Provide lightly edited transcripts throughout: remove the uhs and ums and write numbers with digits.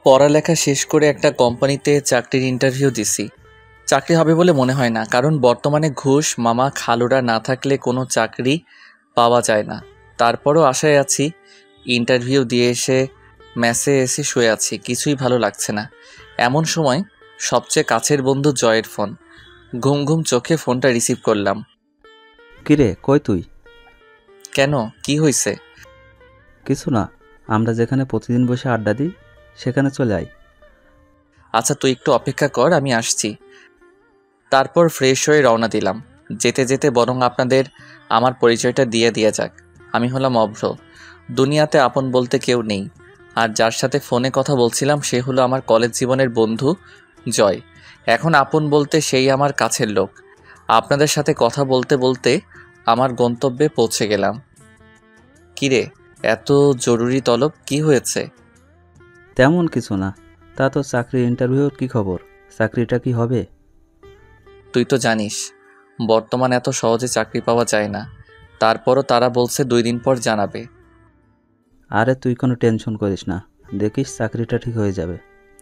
পড়ালেখা শেষ করে একটা কোম্পানিতে চাকরির ইন্টারভিউ দিছি। চাকরি হবে বলে মনে হয় না, কারণ বর্তমানে ঘুষ মামা খালুরা না থাকলে কোনো চাকরি পাওয়া যায় না। তারপরও আশায় আছি। ইন্টারভিউ দিয়ে এসে মেসে এসে শুয়ে আছি, কিছুই ভালো লাগছে না। এমন সময় সবচেয়ে কাছের বন্ধু জয়ের ফোন। ঘুম ঘুম চোখে ফোনটা রিসিভ করলাম। কিরে, কই তুই? কেন, কি হয়েছে? কিছু না, আমরা যেখানে প্রতিদিন বসে আড্ডা দিই সেখানে চলে আয়। আচ্ছা, তুই একটু অপেক্ষা কর, আমি আসছি। তারপর ফ্রেশ হয়ে রওনা দিলাম। যেতে যেতে বরং আপনাদের আমার পরিচয়টা দিয়ে যাক। আমি হলাম অভ্র। দুনিয়াতে আপন বলতে কেউ নেই। আর যার সাথে ফোনে কথা বলছিলাম সে হলো আমার কলেজ জীবনের বন্ধু জয়। এখন আপন বলতে সেই আমার কাছের লোক। আপনাদের সাথে কথা বলতে বলতে আমার গন্তব্যে পৌঁছে গেলাম। কিরে, এত জরুরি তলব, কি হয়েছে? তেমন কিছু না। তা তো চাকরির ইন্টারভিউর কি খবর? চাকরিটা কি হবে? তুই তো জানিস বর্তমান এত সহজে চাকরি পাওয়া যায় না। তারপরও তারা বলছে 2 দিন পর জানাবে। আরে তুই কোনো টেনশন করিস না, দেখিস চাকরিটা ঠিক হয়ে যাবে।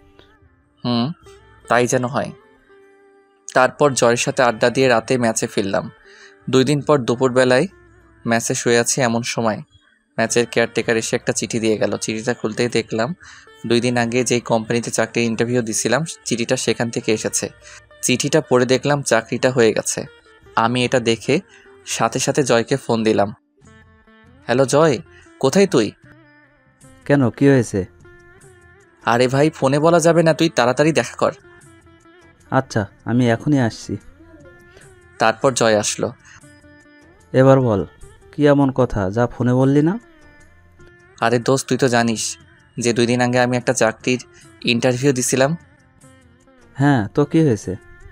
তাই যেন হয়। তারপর জয়ের সাথে আড্ডা দিয়ে রাতে ম্যাচে ফিরলাম। 2 দিন পর দুপুরবেলায় ম্যাচে শুয়ে আছি, এমন সময় ম্যাচের কেয়ারটেকার এসে একটা চিঠি দিয়ে গেল। চিঠিটা খুলতেই দেখলাম 2 দিন আগে যেই কোম্পানিতে চাকরির ইন্টারভিউ দিছিলাম চিঠিটা সেখান থেকে এসেছে। চিঠিটা পড়ে দেখলাম চাকরিটা হয়ে গেছে। আমি এটা দেখে সাথে সাথে জয়কে ফোন দিলাম। হ্যালো জয়, কোথায় তুই? কেন, কি হয়েছে? আরে ভাই, ফোনে বলা যাবে না, তুই তাড়াতাড়ি দেখা কর। আচ্ছা, আমি এখনই আসছি। তারপর জয় আসলো। এবার বল, কি এমন কথা যা ফোনে বললি না? আরে দোস্ত, তুই তো জানিস যে 2 দিন আগে আমি একটা চাকরির ইন্টারভিউ দিছিলাম। হ্যাঁ, তো কি হয়েছে?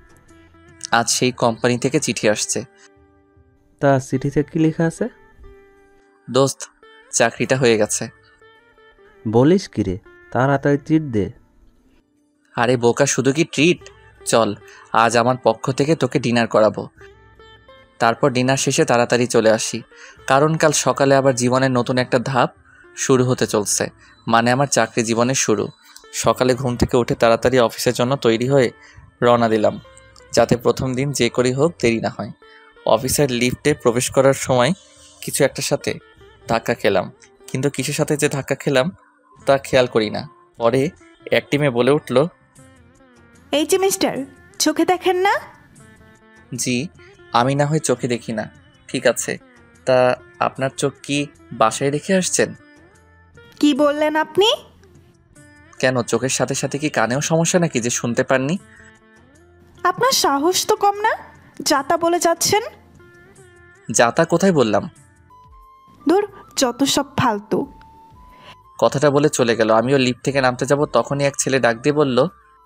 আজ সেই কোম্পানি থেকে চিঠি আসছে। তা চিঠিতে কি লেখা আছে? দোস্ত, চাকরিটা হয়ে গেছে। বলিস কি রে, তাড়াতাড়ি ট্রিট দে। আরে বোকা, শুধু কি ট্রিট? চল, আজ আমার পক্ষ থেকে তোকে ডিনার করাবো। তারপর ডিনার শেষে তাড়াতাড়ি চলে আসি, কারণ কাল সকালে আবার জীবনের নতুন একটা ধাপ শুরু হতে চলছে। মানে আমার চাকরি জীবনের শুরু। সকালে ঘুম থেকে উঠে তাড়াতাড়ি অফিসের জন্য তৈরি হয়ে রওনা দিলাম, যাতে প্রথম দিন যে করেই হোক দেরি না হয়। অফিসের লিফটে প্রবেশ করার সময় কিছু একটার সাথে ধাক্কা খেলাম, কিন্তু কিসের সাথে যে ধাক্কা খেলাম তা খেয়াল করি না। পরে এক টিমে বলে উঠল, এই যে মিস্টার, চোখে দেখেন না? জি, আমি না হয় চোখে দেখি না, ঠিক আছে। তা আপনার চোখ কি বাসায় রেখে আসছেন? কি বললেন আপনি? কেন, চোখের সাথে সাথে কি কানেও সমস্যা নাকি যে শুনতে পাননি? আপনার সাহস তো কম না, যাতা বলে যাচ্ছেন। যাতা কোথায় বললাম? ধুর, যত সব ফালতু। কথাটা বলে চলে গেল। আমিও লিফট থেকে নামতে যাব, তখনই এক ছেলে ডাক দিয়ে বলল,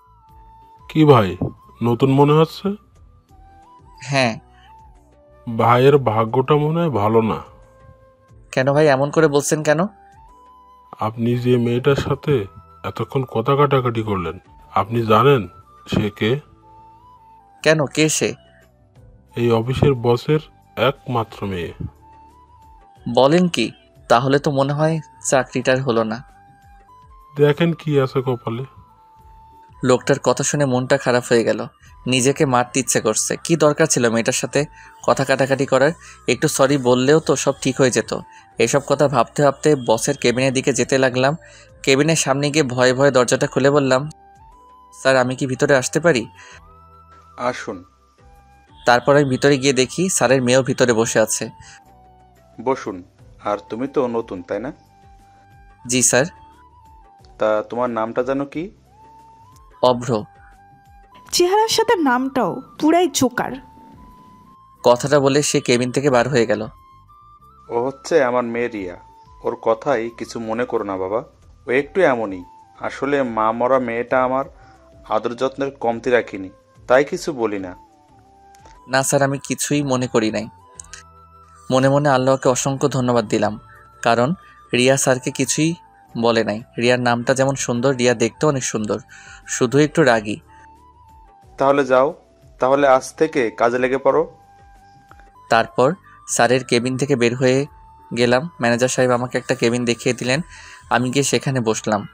কি ভাই, নতুন মনে হচ্ছে? হ্যাঁ। ভাইয়ের ভাগ্যটা মনে হয় ভালো না। কেন ভাই, এমন করে বলছেন কেন? আপনি যে মেয়েটার সাথে এতক্ষণ কথা কাটাকাটি করলেন, আপনি জানেন সে কে? কেন, কে সে? এই অফিসের বসের একমাত্র মেয়ে। বলেন কি? তাহলে তো মনে হয় চাকরিটার হলো না। দেখেন কি আছে কপালে। লোকটার কথা শুনে মনটা খারাপ হয়ে গেল। নিজেকে মারতে ইচ্ছে করছে। কি দরকার ছিল মেয়েটার সাথে কথা কাটাকাটি করার? একটু সরি বললেও তো সব ঠিক হয়ে যেত। এসব কথা ভাবতে ভাবতে বসের কেবিনের দিকে যেতে লাগলাম। কেবিনের সামনে গিয়ে ভয়ে ভয়ে দরজাটা খুলে বললাম, স্যার, আমি কি ভিতরে আসতে পারি? আসুন। তারপর আমি ভিতরে গিয়ে দেখি স্যারের মেয়েও ভিতরে বসে আছে। বসুন। আর তুমি তো নতুন, তাই না? জি স্যার। তা তোমার নামটা জানো কি? অভ্র। চেহারার সাথে নামটাও পুরাই জোকার। কথাটা বলে সে কেবিন থেকে বার হয়ে গেল। ও হচ্ছে আমার মেয়ে রিয়া। ওর কথাই কিছু মনে করো না বাবা, ও একটু এমনই। আসলে মা মরা মেয়েটা আমার আদর যত্নের কমতি রাখিনি, তাই কিছু বলি না। না স্যার, আমি কিছুই মনে করি নাই। মনে মনে আল্লাহকে অসংখ্য ধন্যবাদ দিলাম, কারণ রিয়া স্যারকে কিছুই বলে নাই। রিয়ার নামটা যেমন সুন্দর, রিয়া দেখতেও অনেক সুন্দর, শুধু একটু রাগী। তাহলে যাও, তাহলে আজ থেকে কাজে লেগে পড়ো। তারপর স্যারের কেবিন থেকে বের হয়ে গেলাম। ম্যানেজার সাহেব আমাকে একটা কেবিন দেখিয়ে দিলেন। আমি গিয়ে সেখানে বসলাম।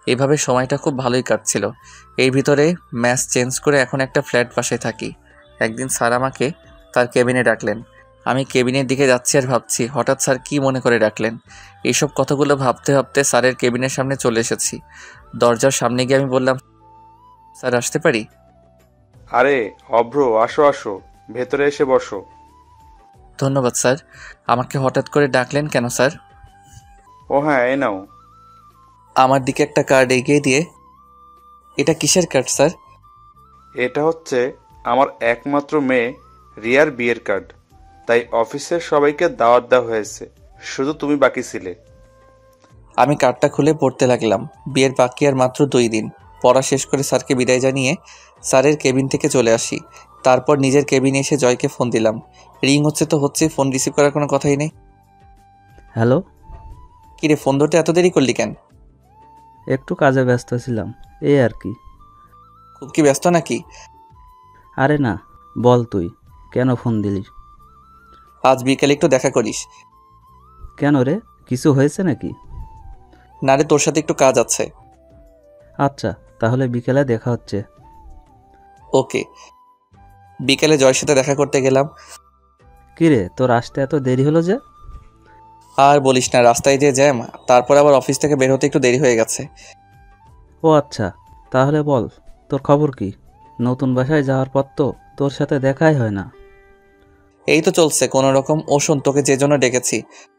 এভাবে সময়টা খুব ভালোই কাটছিল। এর ভিতরে ম্যাচ চেঞ্জ করে এখন একটা ফ্ল্যাট বাসায় থাকি। একদিন স্যার আমাকে তার কেবিনে ডাকলেন। আমি কেবিনের দিকে যাচ্ছি আর ভাবছি হঠাৎ স্যার কী মনে করে ডাকলেন। এইসব কথাগুলো ভাবতে ভাবতে স্যারের কেবিনের সামনে চলে এসেছি। দরজার সামনে গিয়ে আমি বললাম, স্যার আসতে পারি? আরে অভ্র, আসো আসো, ভেতরে এসে বসো। ধন্যবাদ স্যার। আমাকে হঠাৎ করে ডাকলেন কেন স্যার? ও হ্যাঁ, এই নাও। আমার দিকে একটা কার্ড এগিয়ে দিয়ে, এটা কিসের কার্ড স্যার? এটা হচ্ছে আমার একমাত্র মেয়ে রিয়ার বিয়ের কার্ড। তাই অফিসের সবাইকে দাওয়াত দেওয়া হয়েছে, শুধু তুমি বাকি ছিলে। আমি কার্ডটা খুলে পড়তে লাগলাম। বিয়ের বাকি আর মাত্র 2 দিন। পড়া শেষ করে স্যারকে বিদায় জানিয়ে স্যারের কেবিন থেকে চলে আসি। তারপর নিজের কেবিনে এসে জয়কে ফোন দিলাম। রিং হচ্ছে তো হচ্ছে, ফোন রিসিভ করার কোনো কথাই নেই। হ্যালো। কিরে, ফোন ধরতে এত দেরি করলি কেন? একটু কাজে ব্যস্ত ছিলাম, এই আর কি। খুব কি ব্যস্ত নাকি? আরে না, বল তুই কেন ফোন দিলি? আজ বিকেলে একটু দেখা করিস। কেন রে, কিছু হয়েছে নাকি? না রে, তোর সাথে একটু কাজ আছে। আচ্ছা, তাহলে বিকেলে দেখা হচ্ছে। ওকে। বিকেলে জয়ের সাথে দেখা করতে গেলাম। কিরে, তোর আসতে এত দেরি হলো যে? আর বলিস না, রাস্তায় যে জ্যাম, তারপর আবার অফিস থেকে বের হতে একটু দেরি হয়ে গেছে। ও আচ্ছা, তাহলে বল তোর খবর কি? নতুন বাসায় যাওয়ার পর তো তোর সাথে দেখাই হয় না। এই তো চলছে কোনো রকম। ও শোন, তোকে যে জন্য ডেকেছি।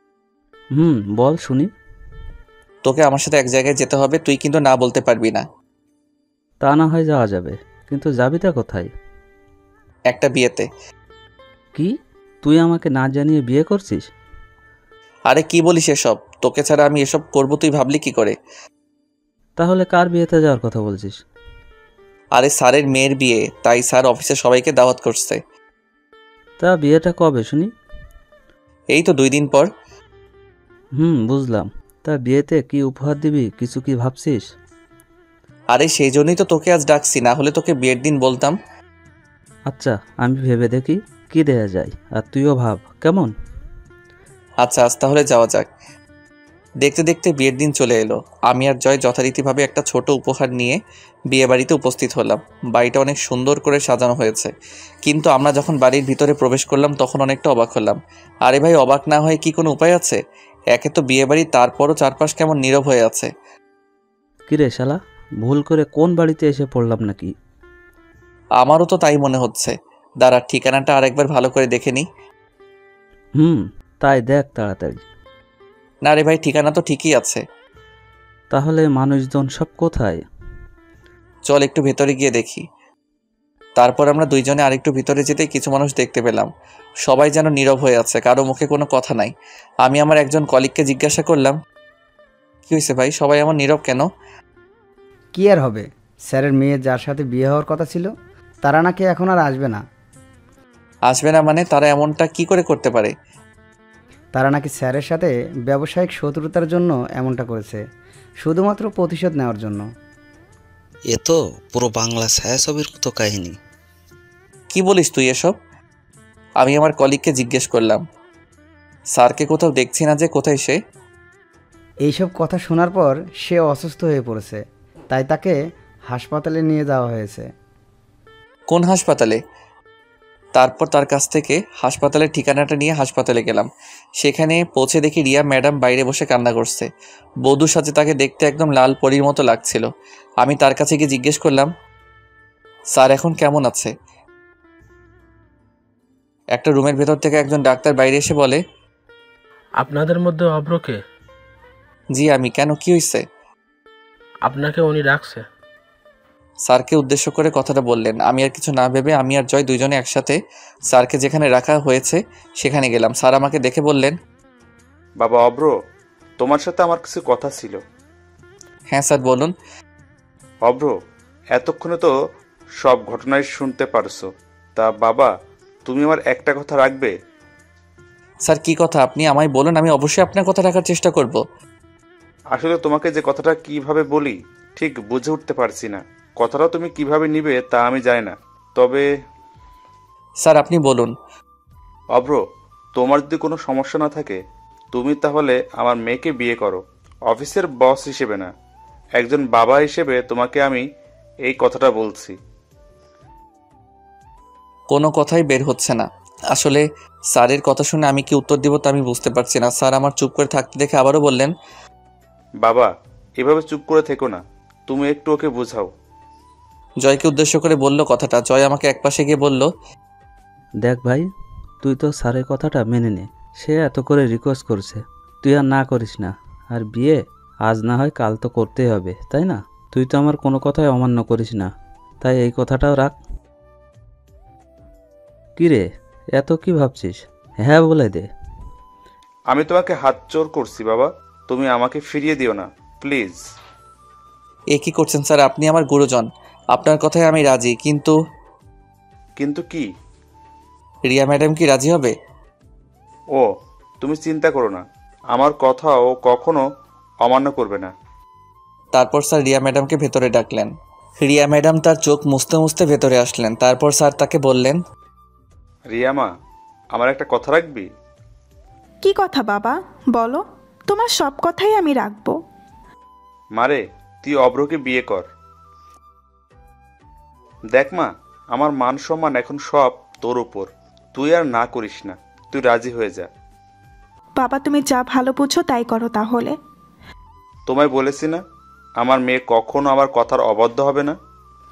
বল শুনি। তোকে আমার সাথে এক জায়গায় যেতে হবে, তুই কিন্তু না বলতে পারবি না। তা না হয় যাওয়া যাবে, কিন্তু যাবিটা কোথায়? একটা বিয়েতে। কি, তুই আমাকে না জানিয়ে বিয়ে করছিস? আরে কি বলিস এসব? তোকে ছাড়া আমি এসব করবো তুই ভাবলি কি করে? তাহলে কার বিয়েতে যাওয়ার কথা বলছিস? আরে স্যারের মেয়ের বিয়ে, তাই স্যার অফিসের সবাইকে দাওয়াত করছে। তা বিয়েটা কবে শুনি? এই তো 2 দিন পর। বুঝলাম। তা বিয়েতে কি উপহার দিবি, কিছু কি ভাবছিস? আরে সেই জন্যই তো তোকে আজ ডাকছি, না হলে তোকে বিয়ের দিন বলতাম। আচ্ছা, আমি ভেবে দেখি কি দেয়া যায়, আর তুইও ভাব কেমন। আচ্ছা, আজ তাহলে যাওয়া যাক। দেখতে দেখতে বিয়ের দিন চলে এলো। আমি আর জয় যথারীতিভাবে একটা ছোট উপহার নিয়ে বিয়ে বাড়িতে উপস্থিত হলাম। বাড়িটা অনেক সুন্দর করে সাজানো হয়েছে, কিন্তু আমরা যখন বাড়ির ভিতরে প্রবেশ করলাম তখন অনেকটা অবাক হলাম। আরে ভাই, অবাক না হয়ে কি কোনো উপায় আছে? একে তো বিয়ে বাড়ি, তারপরও চারপাশ কেমন নীরব হয়ে আছে। কিরে শালা, ভুল করে কোন বাড়িতে এসে পড়লাম নাকি? আমারও তো তাই মনে হচ্ছে। দাঁড়া, ঠিকানাটা আরেকবার ভালো করে দেখে নিই। তাই দেখ তাড়াতাড়ি। না রে ভাই, ঠিকানা তো ঠিকই আছে। তাহলে মানুষজন সব কোথায়? চল একটু ভেতরে গিয়ে দেখি। তারপর আমরা দুইজনে আরেকটু ভিতরে যেতে কিছু মানুষ দেখতে পেলাম। সবাই যেন নীরব হয়ে আছে, কারো মুখে কোনো কথা নাই। আমি আমার একজন কলিগকে জিজ্ঞাসা করলাম, কি হয়েছে ভাই, সবাই আমার নীরব কেন? কি আর হবে, স্যারের মেয়ে যার সাথে বিয়ে হওয়ার কথা ছিল তারা নাকি এখন আর আসবে না। আসবে না মানে? তারা এমনটা কি করে করতে পারে? তারা নাকি স্যারের সাথে ব্যবসায়িক শত্রুতার জন্য এমনটা করেছে, শুধুমাত্র প্রতিশোধ নেওয়ার জন্য। এ তো পুরো বাংলা ছায়াছবির মতো কাহিনী। কি বলিস তুই এসব? আমি আমার কলিগকে জিজ্ঞেস করলাম, স্যারকে কোথাও দেখছি না যে, কোথায় সে? এইসব কথা শোনার পর সে অসুস্থ হয়ে পড়েছে, তাই তাকে হাসপাতালে নিয়ে যাওয়া হয়েছে। কোন হাসপাতালে? তারপর তার কাছ থেকে হাসপাতালের ঠিকানাটা নিয়ে হাসপাতালে গেলাম। সেখানে পৌঁছে দেখি রিয়া ম্যাডাম বাইরে বসে কান্না করছে। বধূর সাথে তাকে দেখতে একদম লাল পরীর মতো লাগছিল। আমি তার কাছে গিয়ে জিজ্ঞেস করলাম, স্যার এখন কেমন আছে? একটা রুমের ভেতর থেকে একজন ডাক্তার বাইরে এসে বলে, আপনাদের মধ্যে অভ্রকে? জি আমি। কেন, কি হয়েছে? আপনাকে উনি ডাকছে। স্যারকে উদ্দেশ্য করে কথাটা বললেন। আমি আর কিছু না ভেবে আমি আর জয় দুইজনে একসাথে স্যারকে যেখানে রাখা হয়েছে সেখানে গেলাম। স্যার আমাকে দেখে বললেন, বাবা অভ্র, তোমার সাথে আমার কিছু কথা ছিল। হ্যাঁ স্যার বলুন। অভ্র, এতক্ষণে তো সব ঘটনাই শুনতে পারছো, তা বাবা তুমি আমার একটা কথা রাখবে? স্যার কি কথা, আপনি আমায় বলুন, আমি অবশ্যই আপনার কথা রাখার চেষ্টা করব। আসলে তোমাকে যে কথাটা কিভাবে বলি ঠিক বুঝে উঠতে পারছি না। কথাটা তুমি কিভাবে নিবে তা আমি জানি না, তবে স্যার আপনি বলুন। অভ্র, তোমার যদি কোনো সমস্যা না থাকে তুমি তাহলে আমার মেয়েকে বিয়ে করো, অফিসের বস হিসেবে না। একজন বাবা হিসেবে তোমাকে আমি এই কথাটা বলছি। কোনো কথাই বের হচ্ছে না। আসলে স্যারের কথা শুনে আমি কি উত্তর দিব তা আমি বুঝতে পারছি না। স্যার আমার চুপ করে থাকতে দেখে আবারও বললেন, বাবা, এভাবে চুপ করে থেকো না, তুমি একটু ওকে বোঝাও। জয়কে উদ্দেশ্য করে বলল কথাটা। জয় আমাকে একপাশে গিয়ে বলল, দেখ ভাই, তুই তো স্যারের কথাটা মেনে নে। সে এত করে রিকোয়েস্ট করছে, তুই আর না করিস না। আর বিয়ে আজ না হয় কাল তো করতেই হবে, তাই না? তুই তো আমার কোনো কথাই অমান্য করিস না, তাই এই কথাটাও রাখ। কি রে, এত কি ভাবছিস? হ্যাঁ বলে দে। আমি তোমাকে হাত জোর করছি বাবা, তুমি আমাকে ফিরিয়ে দিও না প্লিজ। এ কি করছেন স্যার? আপনি আমার গুরুজন, আপনার কথায় আমি রাজি, কিন্তু কিন্তু কি? রিয়া ম্যাডাম কি রাজি হবে? ও, তুমি চিন্তা করো না, আমার কথা ও কখনো অমান্য করবে না। তারপর স্যার রিয়া ম্যাডামকে ভেতরে ডাকলেন। রিয়া ম্যাডাম তার চোখ মুছতে মুছতে ভেতরে আসলেন। তারপর স্যার তাকে বললেন, রিয়া মা, আমার একটা কথা রাখবি? কি কথা বাবা, বলো। তোমার সব কথাই আমি রাখবো। মারে, তুই অভ্রকে বিয়ে কর। দেখ মা, আমার মান সম্মান এখন সব তোর উপর, তুই আর না করিস না, তুই রাজি হয়ে যা। বাবা, তুমি যা ভালো বুঝো তাই করো তাহলে। তোমায় বলেছি না, আমার মেয়ে কখনো আমার কথার অবাধ্য হবে না।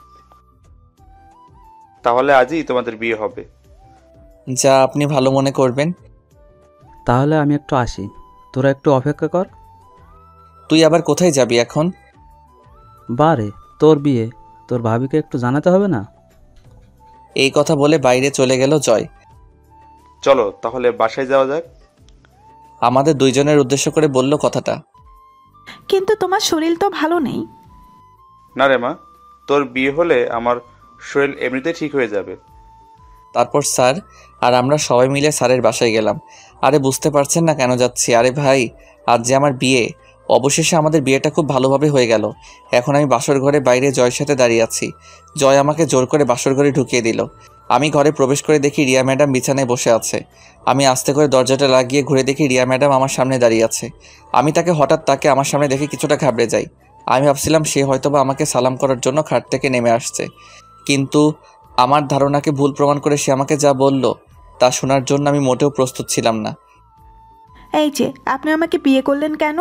তাহলে আজই তোমাদের বিয়ে হবে। যা আপনি ভালো মনে করবেন। তাহলে আমি একটু আসি, তোরা একটু অপেক্ষা কর। তুই আবার কোথায় যাবি এখন? বারে, তোর বিয়ে, তোর ভাবিকে একটু জানাতে হবে না? এই কথা বলে বাইরে চলে গেল জয়। চলো তাহলে বাসায় যাওয়া যাক। আমাদের দুইজনের উদ্দেশ্য করে বলল কথাটা। কিন্তু তোমার শরীর তো ভালো নেই। না রে মা, তোর বিয়ে হলে আমার শরীর এমনিতেই ঠিক হয়ে যাবে। তারপর স্যার আর আমরা সবাই মিলে স্যারের বাসায় গেলাম। আরে বুঝতে পারছেন না কেন যাচ্ছি? আরে ভাই, আজ যে আমার বিয়ে। অবশেষে আমাদের বিয়েটা খুব ভালোভাবে হয়ে গেল। এখন আমি বাসর ঘরে বাইরে জয়ের সাথে দাঁড়িয়ে আছি। জয় আমাকে জোর করে বাসর ঘরে ঢুকিয়ে দিল। আমি ঘরে প্রবেশ করে দেখি রিয়া ম্যাডাম বিছানায় বসে আছে। আমি আস্তে করে দরজাটা লাগিয়ে ঘুরে দেখি রিয়া ম্যাডাম আমার সামনে দাঁড়িয়ে আছে। আমি তাকে আমার সামনে দেখে কিছুটা ঘাবড়ে যাই। আমি ভাবছিলাম সে হয়তোবা আমাকে সালাম করার জন্য খাট থেকে নেমে আসছে, কিন্তু আমার ধারণাকে ভুল প্রমাণ করে সে আমাকে যা বলল তা শোনার জন্য আমি মোটেও প্রস্তুত ছিলাম না। এই যে, আপনি আমাকে বিয়ে করলেন কেন?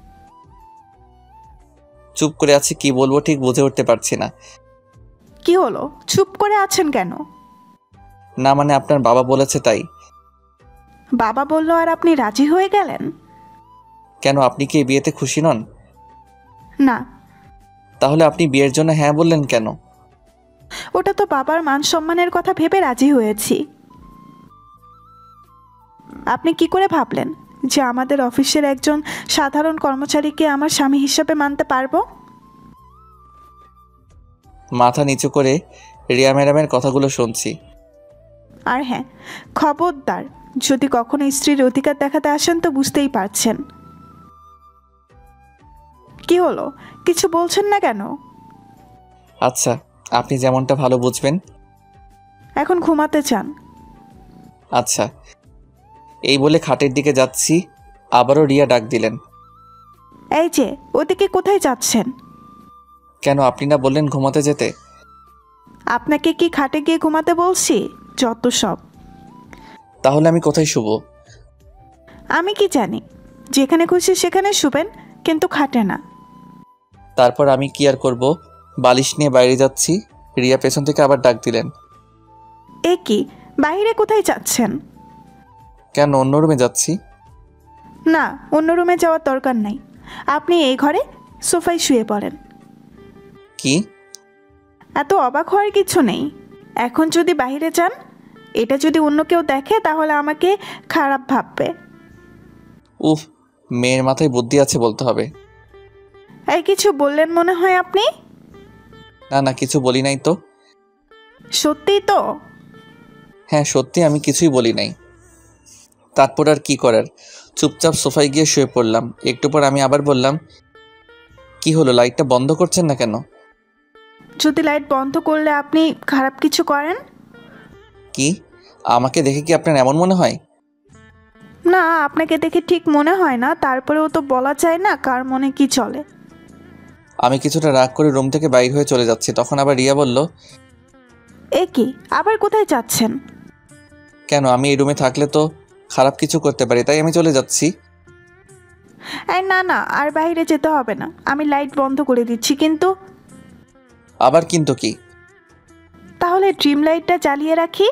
চুপ করে আছি, কি বলবো ঠিক বুঝে উঠতে পারছি না। কি হলো, চুপ করে আছেন কেন? না মানে আপনার বাবা বলেছে তাই। বাবা বলল আর আপনি রাজি হয়ে গেলেন? কেন, আপনি কি এই বিয়েতে খুশি নন? না। তাহলে আপনি বিয়ের জন্য হ্যাঁ বললেন কেন? ওটা তো বাবার মান সম্মানের কথা ভেবে রাজি হয়েছি। আপনি কি করে ভাবলেন যে আমাদের অফিসের একজন সাধারণ কর্মচারীকে আমার স্বামী হিসেবে মানতে পারবো? মাথা নিচু করে রিয়া ম্যাডামের কথাগুলো শুনছি। আর হ্যাঁ, খবরদার, যদি কখনো স্ত্রীর অধিকার দেখাতে আসেন তো বুঝতেই পারছেন। কি হলো, কিছু বলছেন না কেন? আচ্ছা, আপনি যেমনটা ভালো বুঝবেন। এখন ঘুমাতে চান? আচ্ছা, এই বলে খাটের দিকে যাচ্ছি, আবারও রিয়া ডাক দিলেন। এই যে, ওদিকে কোথায় যাচ্ছেন? কেন, আপনি না বললেন ঘুমাতে যেতে? আপনাকে কি খাটে গিয়ে ঘুমাতে বলছি? যত সব। তাহলে আমি কোথায় শুব? আমি কি জানি, যেখানে খুশি সেখানে শুবেন, কিন্তু খাটে না। তারপর আমি কি আর করব, বালিশ নিয়ে বাইরে যাচ্ছি। রিয়া পেছন থেকে আবার ডাক দিলেন। এ কি, বাইরে কোথায় যাচ্ছেন? কেন, অন্য রুমে যাচ্ছি। না, অন্য রুমে যাওয়ার দরকার নাই। আপনি এই ঘরে সোফায় শুয়ে পড়েন। কি? এত অবাক হওয়ার কিছু নেই। এখন যদি বাইরে যান, এটা যদি অন্য কেউ দেখে তাহলে আমাকে খারাপ ভাববে। উফ, মেয়ের মাথায় বুদ্ধি আছে বলতে হবে। এই কিছু বললেন মনে হয় আপনি? না না, কিছু বলি নাই তো। সত্যিই তো? হ্যাঁ সত্যি, আমি কিছুই বলি নাই। তারপর আর কি করার, চুপচাপ সোফায় গিয়ে শুয়ে পড়লাম। একটু পর আমি আবার বললাম, কি হলো, লাইটটা বন্ধ করছেন না কেন? যদি লাইট বন্ধ করলে আপনি খারাপ কিছু করেন? কি, আমাকে দেখে কি আপনার এমন মনে হয়? না, আপনাকে দেখে ঠিক মনে হয় না, তারপরেও তো বলা যায় না কার মনে কি চলে। আমি কিছুটা রাগ করে রুম থেকে বাইর হয়ে চলে যাচ্ছি, তখন আবার রিয়া বলল, এ কি, আবার কোথায় যাচ্ছেন? কেন, আমি এই রুমে থাকলে তো খারাপ কিছু করতে পারি, তাই আমি চলে যাচ্ছি। এই না না, আর বাইরে যেতে হবে না, আমি লাইট বন্ধ করে দিচ্ছি। কিন্তু আবার কিন্তু কি? তাহলে ড্রিম লাইটটা জ্বালিয়ে রাখি।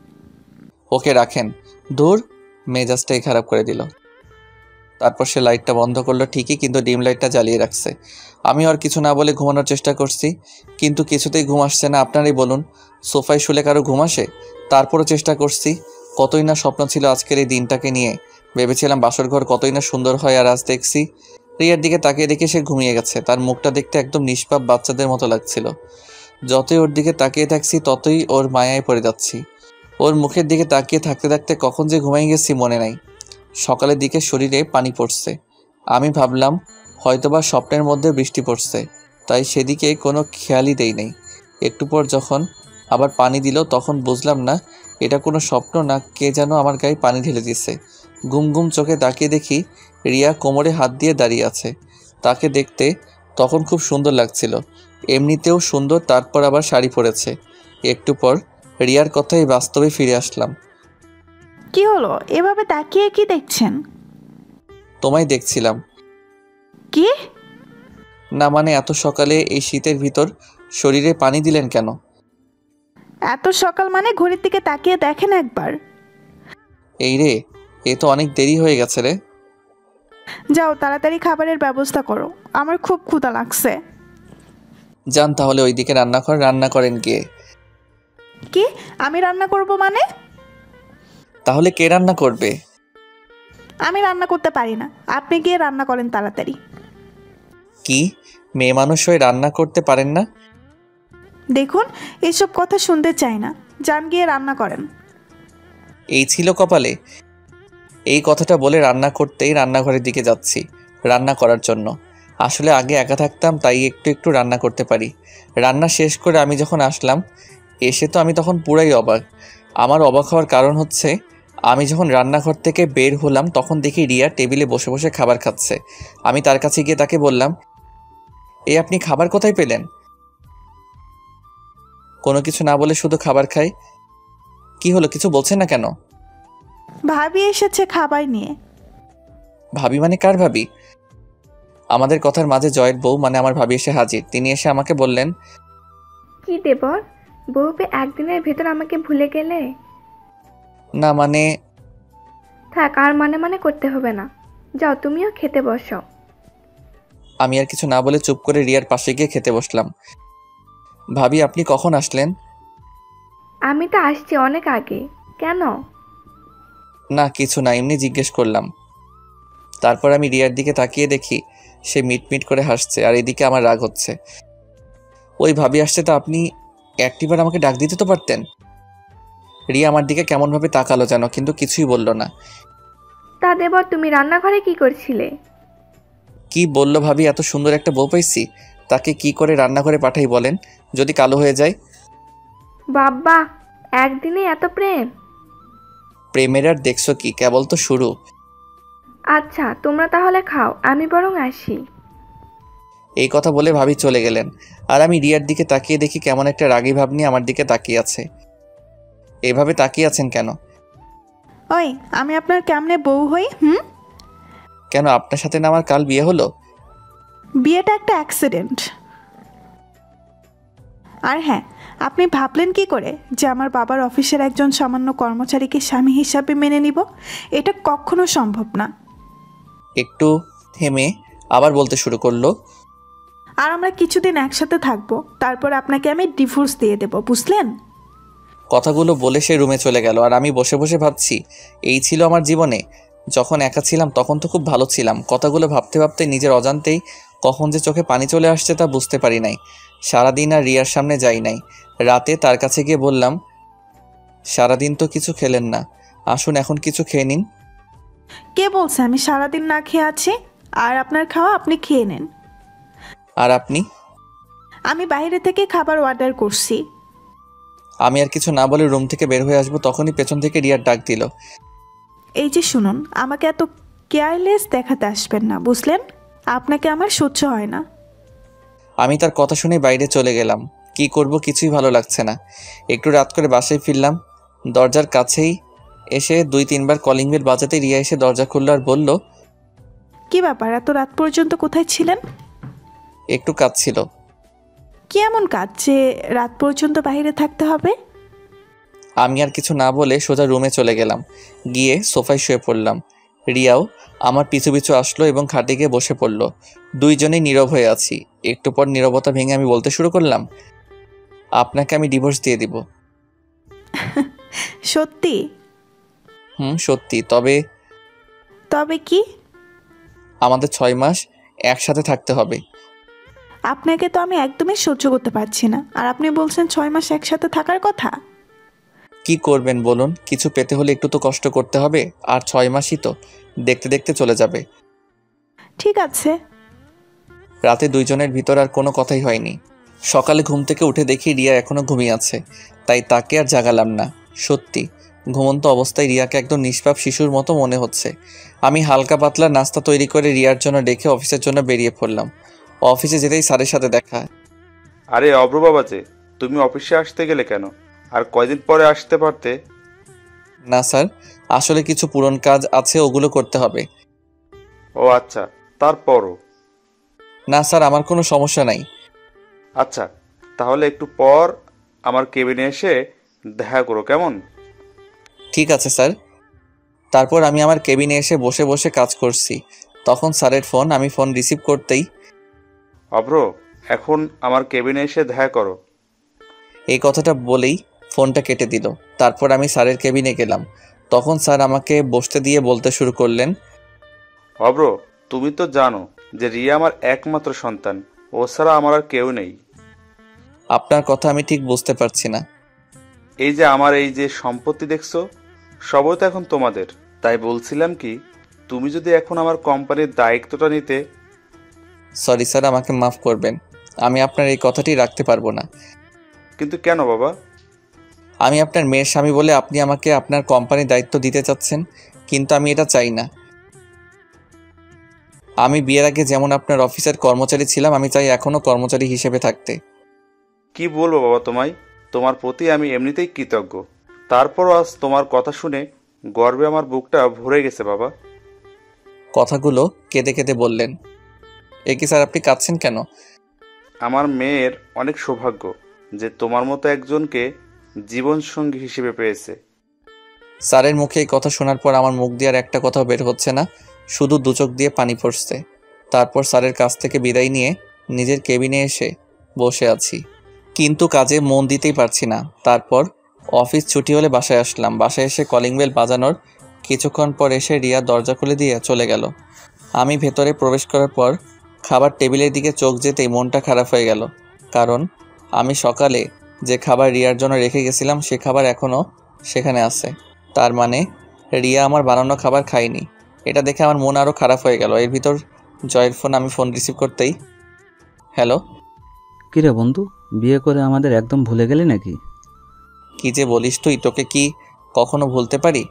ওকে রাখেন। দূর, মেজাজটাই খারাপ করে দিল। তারপর সে লাইটটা বন্ধ করলো ঠিকই, কিন্তু ডিম লাইটটা জ্বালিয়ে রাখছে। আমি আর কিছু না বলে ঘুমানোর চেষ্টা করছি, কিন্তু কিছুতেই ঘুম আসছে না। আপনারাই বলুন, সোফায় শুলে কারো ঘুম আসে? তারপরও চেষ্টা করছি। কতই না স্বপ্ন ছিল আজকের এই দিনটাকে নিয়ে। ভেবেছিলাম বাসর ঘর কতই না সুন্দর হয়, আর আজ দেখছি রিয়ার দিকে তাকিয়ে দেখে সে ঘুমিয়ে গেছে। তার মুখটা দেখতে একদম নিষ্পাপ বাচ্চাদের মতো লাগছিল। যতই ওর দিকে তাকিয়ে থাকছি ততই ওর মায়ায় পড়ে যাচ্ছি। ওর মুখের দিকে তাকিয়ে থাকতে থাকতে কখন যে ঘুমাই গেছি মনে নাই। সকালের দিকে শরীরে পানি পড়ছে। আমি ভাবলাম হয়তোবা স্বপ্নের মধ্যে বৃষ্টি পড়ছে, তাই সেদিকে কোনো খেয়ালই দেই নাই। একটু পর যখন আবার পানি দিল তখন বুঝলাম না এটা কোনো স্বপ্ন না কে যেন আমার গায়ে পানি ঢেলে দিয়েছে। ঘুম ঘুম চোখে তাকিয়ে দেখি রিয়া কোমরে হাত দিয়ে দাঁড়িয়ে আছে। তাকে দেখতে তখন খুব সুন্দর লাগছিল, এমনিতেও সুন্দর, তারপর আবার শাড়ি পরেছে। একটু পর রিয়ার কথাই বাস্তবে ফিরে আসলাম। কি হলো, এভাবে তাকিয়ে কি দেখছেন? তোমায় দেখছিলাম। কি? না মানে এত সকালে এই শীতের ভিতর শরীরে পানি দিলেন কেন? এত সকাল মানে ঘড়ির দিকে তাকিয়ে দেখেন একবার। এই রে, এ তো অনেক দেরি হয়ে গেছে রে। যাও তাড়াতাড়ি খাবারের ব্যবস্থা করো, আমার খুব ক্ষুধা লাগছে। যান তাহলে ওইদিকে রান্নাঘর, রান্না করেন গিয়ে। কি, আমি রান্না করব মানে? তাহলে কে রান্না করবে? আমি রান্না করতে পারি না, আপনি গিয়ে রান্না করেন তাড়াতাড়ি। কি, মেয়ে মানুষ হয়ে রান্না করতে পারেন না? দেখুন, এসব কথা শুনতে চাই না, যান গিয়ে রান্না করেন। এই ছিল কপালে? এই কথাটা বলে রান্না করতেই রান্নাঘরের দিকে যাচ্ছি রান্না করার জন্য। আসলে আগে একা থাকতাম, তাই একটু একটু রান্না করতে পারি। রান্না শেষ করে আমি যখন আসলাম, এসে তো আমি তখন পুরাই অবাক। আমার অবাক হওয়ার কারণ হচ্ছে, আমি যখন রান্নাঘর থেকে বের হলাম তখন দেখি রিয়া টেবিলে বসে বসে খাবার খাচ্ছে। আমি তার কাছে গিয়ে তাকে বললাম, আপনি খাবার কোথায় পেলেন? কোনো কিছু না বলে শুধু খাবার খাই। কি হলো, কিছু বলছেন না কেন? ভাবি এসেছে খাবার নিয়ে। ভাবি মানে কার ভাবি? আমাদের কথার মাঝে জয়ের বউ মানে আমার ভাবি এসে হাজির। তিনি এসে আমাকে বললেন, কি দেবর, বউ পেয়ে একদিনের ভেতর আমাকে ভুলে গেলে? না মানে। থাক, আর মানে মানে করতে হবে না, যাও তুমিও খেতে বসো। আমি আর কিছু না বলে চুপ করে রিয়ার পাশে গিয়ে খেতে বসলাম। ভাবি আপনি কখন আসলেন? আমি তো আসছি অনেক আগে। কেন? না কিছু না, এমনি জিজ্ঞেস করলাম। তারপর আমি রিয়ার দিকে তাকিয়ে দেখি সে মিটমিট করে হাসছে, আর এদিকে আমার রাগ হচ্ছে। ওই ভাবি আসছে, তা আপনি একটিবার আমাকে ডাক দিতে তো পারতেন। রিয়া আমার দিকে কেমনভাবে তাকালো যেন, কিন্তু কিছুই বলল না। তা দেবর, তুমি রান্নাঘরে কি করছিলে? কি বলল ভাবি, এত সুন্দর একটা বউ পাইছি, তাকে কি করে রান্নাঘরে পাঠাই বলেন, যদি কালো হয়ে যায়? বাবা, একদিনে এত প্রেম? প্রেমের আর দেখছো কি, কেবল তো শুরু। আচ্ছা, তোমরা তাহলে খাও, আমি বরং আসি। এই কথা বলে ভাবি চলে গেলেন, আর আমি রিয়ার দিকে তাকিয়ে দেখি কেমন একটা রাগী ভাব নিয়ে আমার দিকে তাকিয়ে আছে। এভাবে তাকিয়ে আছেন কেন? ওই, আমি আপনার কেমনে বউ হই? কেন, আপনার সাথে না আমার কাল বিয়ে হলো? বিয়েটা একটা অ্যাক্সিডেন্ট। আর হ্যাঁ, আপনি ভাবলেন কি করে যে আমার বাবার অফিসের একজন সামান্য কর্মচারীকে স্বামী হিসাবে মেনে নিব? এটা কখনো সম্ভব না। একটু থেমে আবার বলতে শুরু করলো, আর আমরা কিছুদিন একসাথে থাকবো, তারপর আপনাকে আমি ডিভোর্স দিয়ে দেব, বুঝলেন? কথাগুলো বলে সে রুমে চলে গেল, আর আমি বসে বসে ভাবছি এই ছিল আমার জীবনে। যখন একা ছিলাম তখন তো খুব ভালো ছিলাম। কথাগুলো ভাবতে ভাবতে নিজের অজান্তেই কখন যে চোখে পানি চলে আসছে তা বুঝতে পারি নাই। সারাদিন আর রিয়ার সামনে যাই নাই। রাতে তার কাছে গিয়ে বললাম, সারাদিন তো কিছু খেলেন না, আসুন এখন কিছু খেয়ে নিন। কে বলছে আমি সারাদিন না খেয়ে আছি? আর আপনার খাওয়া আপনি খেয়ে নেন। আর আপনি? আমি বাইরে থেকে খাবার অর্ডার করছি। আমি আর কিছু না বলে রুম থেকে বের হয়ে আসবো, তখনই পেছন থেকে রিয়ার ডাক দিল, এই যে শুনুন, আমাকে এত কেয়ারলেস দেখাতে আসবেন না, বুঝলেন? আপনাকে আমার সহ্য হয় না। আমি তার কথা শুনে বাইরে চলে গেলাম। কি করব কিছুই ভালো লাগছে না। একটু রাত করে বাসায় ফিরলাম। দরজার কাছেই এসে 2-3 বার কলিং বেল বাজাতে রিয়া এসে দরজা খুললো আর বলল, কি ব্যাপার, এত রাত পর্যন্ত কোথায় ছিলেন? একটু কাজ ছিল। কি এমন কাজ যে রাত পর্যন্ত বাইরে থাকতে হবে? আমি আর কিছু না বলে সোজা রুমে চলে গেলাম। গিয়ে সোফায় শুয়ে পড়লাম। রিয়াও আমার পিছু পিছু আসলো এবং খাটে গিয়ে বসে পড়ল। দুইজনেই নীরব হয়ে আছি। একটু পর নীরবতা ভেঙে আমি বলতে শুরু করলাম, আপনাকে আমি ডিভোর্স দিয়ে দিব। সত্যি? সত্যি। তবে তবে কি? আমাদের 6 মাস একসাথে থাকতে হবে। আপনাকে তো আমি একদমই সহ্য করতে পারছি না, আর আপনি বলছেন 6 মাস একসাথে থাকার কথা। কি করবেন বলুন? কিছু পেতে হলে একটু তো কষ্ট করতে হবে। আর 6 মাসই তো, দেখতে দেখতে চলে যাবে। ঠিক আছে। রাতে দুইজনের ভিতর আর কোনো কথাই হয়নি। সকালে ঘুম থেকে উঠে দেখি রিয়া এখনো ঘুমিয়ে আছে, তাই তাকে আর জাগালাম না। সত্যি ঘুমন্ত অবস্থায় রিয়াকে একদম নিষ্পাপ শিশুর মতো মনে হচ্ছে। আমি হালকা পাতলা নাস্তা তৈরি করে রিয়ার জন্য রেখে অফিসের জন্য বেরিয়ে পড়লাম। অফিসে যেতেই স্যারের সাথে দেখা। আরে অব্র বাবা যে, তুমি অফিসে আসতে গেলে কেন? আর কয়দিন পরে আসতে পারতে। না স্যার, আসলে কিছু পুরনো কাজ আছে, ওগুলো করতে হবে। ও আচ্ছা, তারপরও? না স্যার, আমার কোনো সমস্যা নাই। আচ্ছা, তাহলে একটু পর আমার কেবিনে এসে দেখা করো, কেমন? ঠিক আছে স্যার। তারপর আমি আমার কেবিনে এসে বসে বসে কাজ করছি। তখন স্যারের ফোন। আমি ফোন রিসিভ করতেই, অব্র, এখন আমার কেবিনে এসে দেখা করো। এই কথাটা বলেই ফোনটা কেটে দিল। তারপর আমি স্যারের কেবিনে গেলাম। তখন স্যার আমাকে বসতে দিয়ে বলতে শুরু করলেন, অব্র, তুমি তো জানো যে রিয়া আমার একমাত্র সন্তান। ও ছাড়া আমার আর কেউ নেই। আপনার কথা আমি ঠিক বুঝতে পারছি না। এই যে আমার এই যে সম্পত্তি দেখছো, সবই তো এখন তোমাদের। তাই বলছিলাম কি, তুমি যদি এখন আমার কোম্পানির দায়িত্বটা নিতে। সরি স্যার, আমাকে মাফ করবেন। আমি আপনার এই কথাটি রাখতে পারবো না। কিন্তু কেন বাবা? আমি আপনার মেয়ের স্বামী বলে আপনি আমাকে আপনার কোম্পানির দায়িত্ব দিতে চাচ্ছেন, কিন্তু আমি এটা চাই না। আমি বিয়ের আগে যেমন আপনার অফিসের কর্মচারী ছিলাম, আমি চাই এখনো কর্মচারী হিসেবে থাকতে। কি বলবো বাবা তোমায়, তোমার প্রতি আমি এমনিতেই কৃতজ্ঞ। তারপরও আজ তোমার কথা শুনে গর্বে আমার বুকটা ভরে গেছে বাবা। কথাগুলো কেঁদে কেঁদে বললেন। এ কি স্যার, আপনি কাঁদছেন কেন? আমার মেয়ের অনেক সৌভাগ্য যে তোমার মতো একজনকে জীবনসঙ্গী হিসেবে পেয়েছে। স্যারের মুখে এই কথা শোনার পর আমার মুখ দিয়ে আর একটা কথাও বের হচ্ছে না, শুধু দু চোখ দিয়ে পানি পড়ছে। তারপর স্যারের কাছ থেকে বিদায় নিয়ে নিজের কেবিনে এসে বসে আছি, কিন্তু কাজে মন দিতেই পারছি না। তারপর অফিস ছুটি হলে বাসায় আসলাম। বাসায় এসে কলিং বেল বাজানোর কিছুক্ষণ পর এসে রিয়া দরজা খুলে দিয়ে চলে গেল। আমি ভেতরে প্রবেশ করার পর খাবার টেবিলের দিকে চোখ যেতেই মনটা খারাপ হয়ে গেল, কারণ আমি সকালে যে খাবার রিয়ার জন্য রেখে গেছিলাম সে খাবার এখনও সেখানে আছে। তার মানে রিয়া আমার বানানো খাবার খায়নি। এটা দেখে আমার মন আরও খারাপ হয়ে গেল। এর ভিতর জয়ের ফোন। আমি ফোন রিসিভ করতেই, হ্যালো। কিরে বন্ধু, বিয়ে করে আমাদের একদম ভুলে গেলি নাকি? কি যে বলিস তুই, তোকে কি কখনো ভুলতে পারি?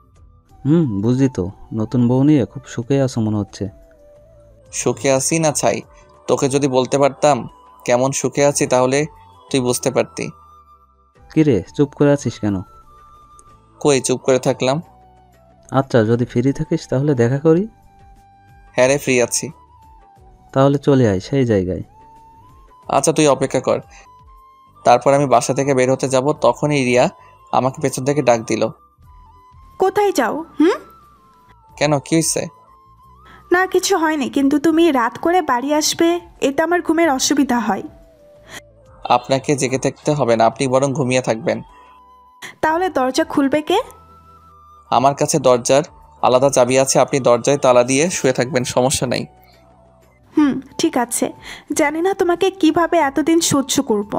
বুঝি তো, নতুন বউ নিয়ে খুব সুখে আছো মনে হচ্ছে। সুখে আছি না ছাই, তোকে যদি বলতে পারতাম কেমন সুখে আছি তাহলে তুই বুঝতে পারতি। কিরে চুপ করে আছিস কেন? কই চুপ করে থাকলাম? আচ্ছা, যদি ফ্রি থাকিস তাহলে দেখা করি। হ্যাঁ রে, ফ্রি আছি। তাহলে চলে আয় সেই জায়গায়। আচ্ছা তুই অপেক্ষা কর। তারপর আমি বাসা থেকে বের হতে যাব, তখনই রিয়া আমাকে পেছন থেকে ডাক দিল। কোথায় যাও? কেন, কি হয়েছে? না কিছু হয়নি, কিন্তু তুমি রাত করে বাড়ি আসবে, এতে আমার ঘুমের অসুবিধা হয়। আপনাকে জেগে থাকতে হবে না, আপনি বরং ঘুমিয়ে থাকবেন। তাহলে দরজা খুলবে কে? আমার কাছে দরজার আলাদা চাবি আছে, আপনি দরজায় তালা দিয়ে শুয়ে থাকবেন, সমস্যা নাই। ঠিক আছে। জানি না তোমাকে কিভাবে এতদিন সহ্য করব।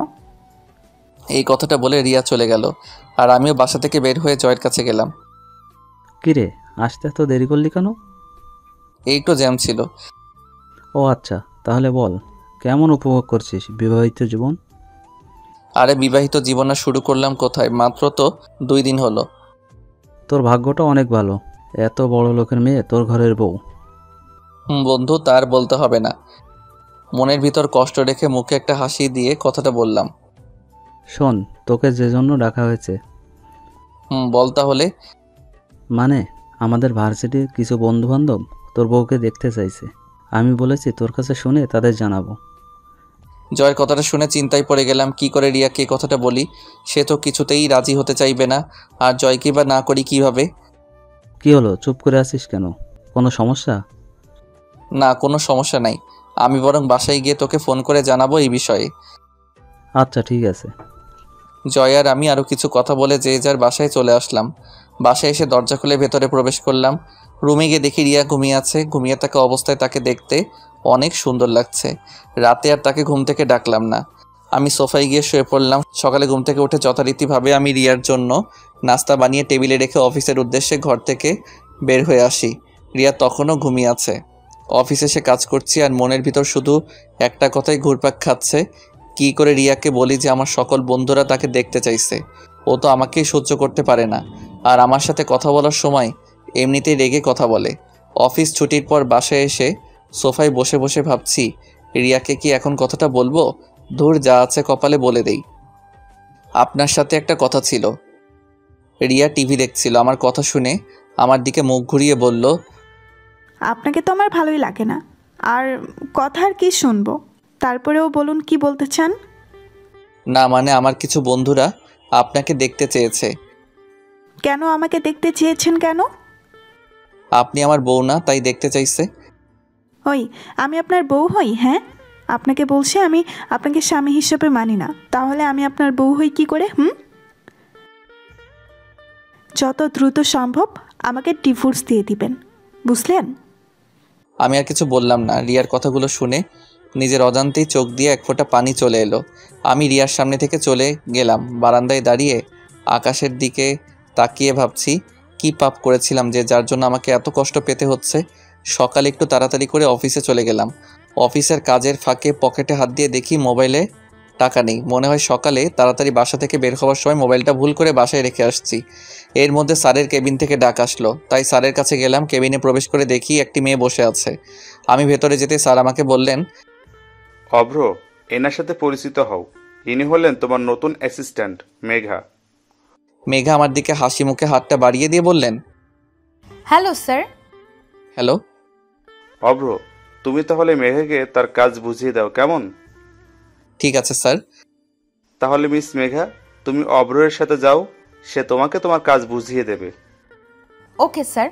এই কথাটা বলে রিয়া চলে গেল, আর আমিও বাসা থেকে বের হয়ে জয়ের কাছে গেলাম। কিরে আসতে এত দেরি করলি কেন? এই একটু জ্যাম ছিল। ও আচ্ছা, তাহলে বল কেমন উপভোগ করছিস বিবাহিত জীবন? আরে বিবাহিত জীবন আর শুরু করলাম কোথায়, মাত্র তো 2 দিন হলো। তোর ভাগ্যটা অনেক ভালো, এত বড় লোকের মেয়ে তোর ঘরের বউ। বন্ধু, তার বলতে হবে না। মনের ভিতর কষ্ট রেখে মুখে একটা হাসি দিয়ে কথাটা বললাম। শোন, তোকে যে জন্য ডাকা হয়েছে, বল তাহলে। মানে আমাদের ভার্সিটির কিছু বন্ধুবান্ধব তোর বউকে দেখতে চাইছে। আমি বলেছি তোর কাছে শুনে তাদের জানাবো। জয়ের কথাটা শুনে চিন্তায় পড়ে গেলাম, কি করে রিয়াকে কথাটা বলি। সে তো কিছুতেই রাজি হতে চাইবে না, আর জয়কে বা না করি কিভাবে। কি হলো, চুপ করে আছিস কেন? কোনো সমস্যা? না, কোনো সমস্যা নাই। আমি বরং বাসায় গিয়ে তোকে ফোন করে জানাবো এই বিষয়ে। আচ্ছা ঠিক আছে। জয় আর আমি আরও কিছু কথা বলে যে যার বাসায় চলে আসলাম। বাসায় এসে দরজা খুলে ভেতরে প্রবেশ করলাম। রুমে গিয়ে দেখি রিয়া ঘুমিয়ে আছে। ঘুমিয়ে থাকা অবস্থায় তাকে দেখতে অনেক সুন্দর লাগছে। রাতে আর তাকে ঘুম থেকে ডাকলাম না, আমি সোফায় গিয়ে শুয়ে পড়লাম। সকালে ঘুম থেকে উঠে যথারীতিভাবে আমি রিয়ার জন্য নাস্তা বানিয়ে টেবিলে রেখে অফিসের উদ্দেশ্যে ঘর থেকে বের হয়ে আসি। রিয়া তখনও ঘুমিয়ে আছে। অফিসে এসে কাজ করছি আর মনের ভিতর শুধু একটা কথাই ঘুরপাক খাচ্ছে, কি করে রিয়াকে বলি যে আমার সকল বন্ধুরা তাকে দেখতে চাইছে। ও তো আমাকেই সহ্য করতে পারে না, আর আমার সাথে কথা বলার সময় এমনিতেই রেগে কথা বলে। অফিস ছুটির পর বাসায় এসে সোফায় বসে বসে ভাবছি, রিয়াকে কি এখন কথাটা বলবো? ধুর, যা আছে কপালে বলে দেই। আপনার সাথে একটা কথা ছিল। রিয়া টিভি দেখছিল, আমার কথা শুনে আমার দিকে মুখ ঘুরিয়ে বলল, আপনাকে তো আমার ভালোই লাগে না, আর কথা আর কি শুনবো। তারপরেও বলুন, কি বলতে চান? না মানে আমার কিছু বন্ধুরা আপনাকে দেখতে চেয়েছে। কেন আমাকে দেখতে চেয়েছেন কেন? আপনি আমার বউ না, তাই দেখতে চাইছে। ওই, আমি আপনার বউ হই? হ্যাঁ, আপনাকে বলছি আমি আপনাকে স্বামী হিসেবে মানি না, তাহলে আমি আপনার বউ হই কি করে? যত দ্রুত সম্ভব আমাকে ডিভোর্স দিয়ে দিবেন, বুঝলেন? আমি আর কিছু বললাম না। রিয়ার কথাগুলো শুনে নিজের অজান্তেই চোখ দিয়ে এক ফোঁটা পানি চলে এলো। আমি রিয়ার সামনে থেকে চলে গেলাম। বারান্দায় দাঁড়িয়ে আকাশের দিকে তাকিয়ে ভাবছি, কি পাপ করেছিলাম যে যার জন্য আমাকে এত কষ্ট পেতে হচ্ছে। সকালে একটু তাড়াতাড়ি করে অফিসে চলে গেলাম। অফিসের কাজের ফাঁকে পকেটে হাত দিয়ে দেখি মোবাইলে টাকা নেই। মনে হয় সকালে তাড়াতাড়ি বাসা থেকে বের হওয়ার সময় মোবাইলটা ভুল করে বাসায় রেখে আসছি। এর মধ্যে স্যারের কেবিন থেকে ডাক আসলো, তাই স্যারের কাছে গেলাম। কেবিনে প্রবেশ করে দেখি একটি মেয়ে বসে আছে। আমি ভেতরে যেতে স্যার আমাকে বললেন, অভ্র, এনার সাথে পরিচিত হও। ইনি হলেন তোমার নতুন অ্যাসিস্ট্যান্ট মেঘা। মেঘা আমার দিকে হাসি মুখে হাতটা বাড়িয়ে দিয়ে বললেন, হ্যালো স্যার। হ্যালো। অভ্র, তুমি তাহলে মেঘাকে তার কাজ বুঝিয়ে দাও, কেমন? ঠিক আছে স্যার। তাহলে মিস মেঘা, তুমি অভ্রের সাথে যাও, সে তোমাকে তোমার কাজ বুঝিয়ে দেবে। Okay sir.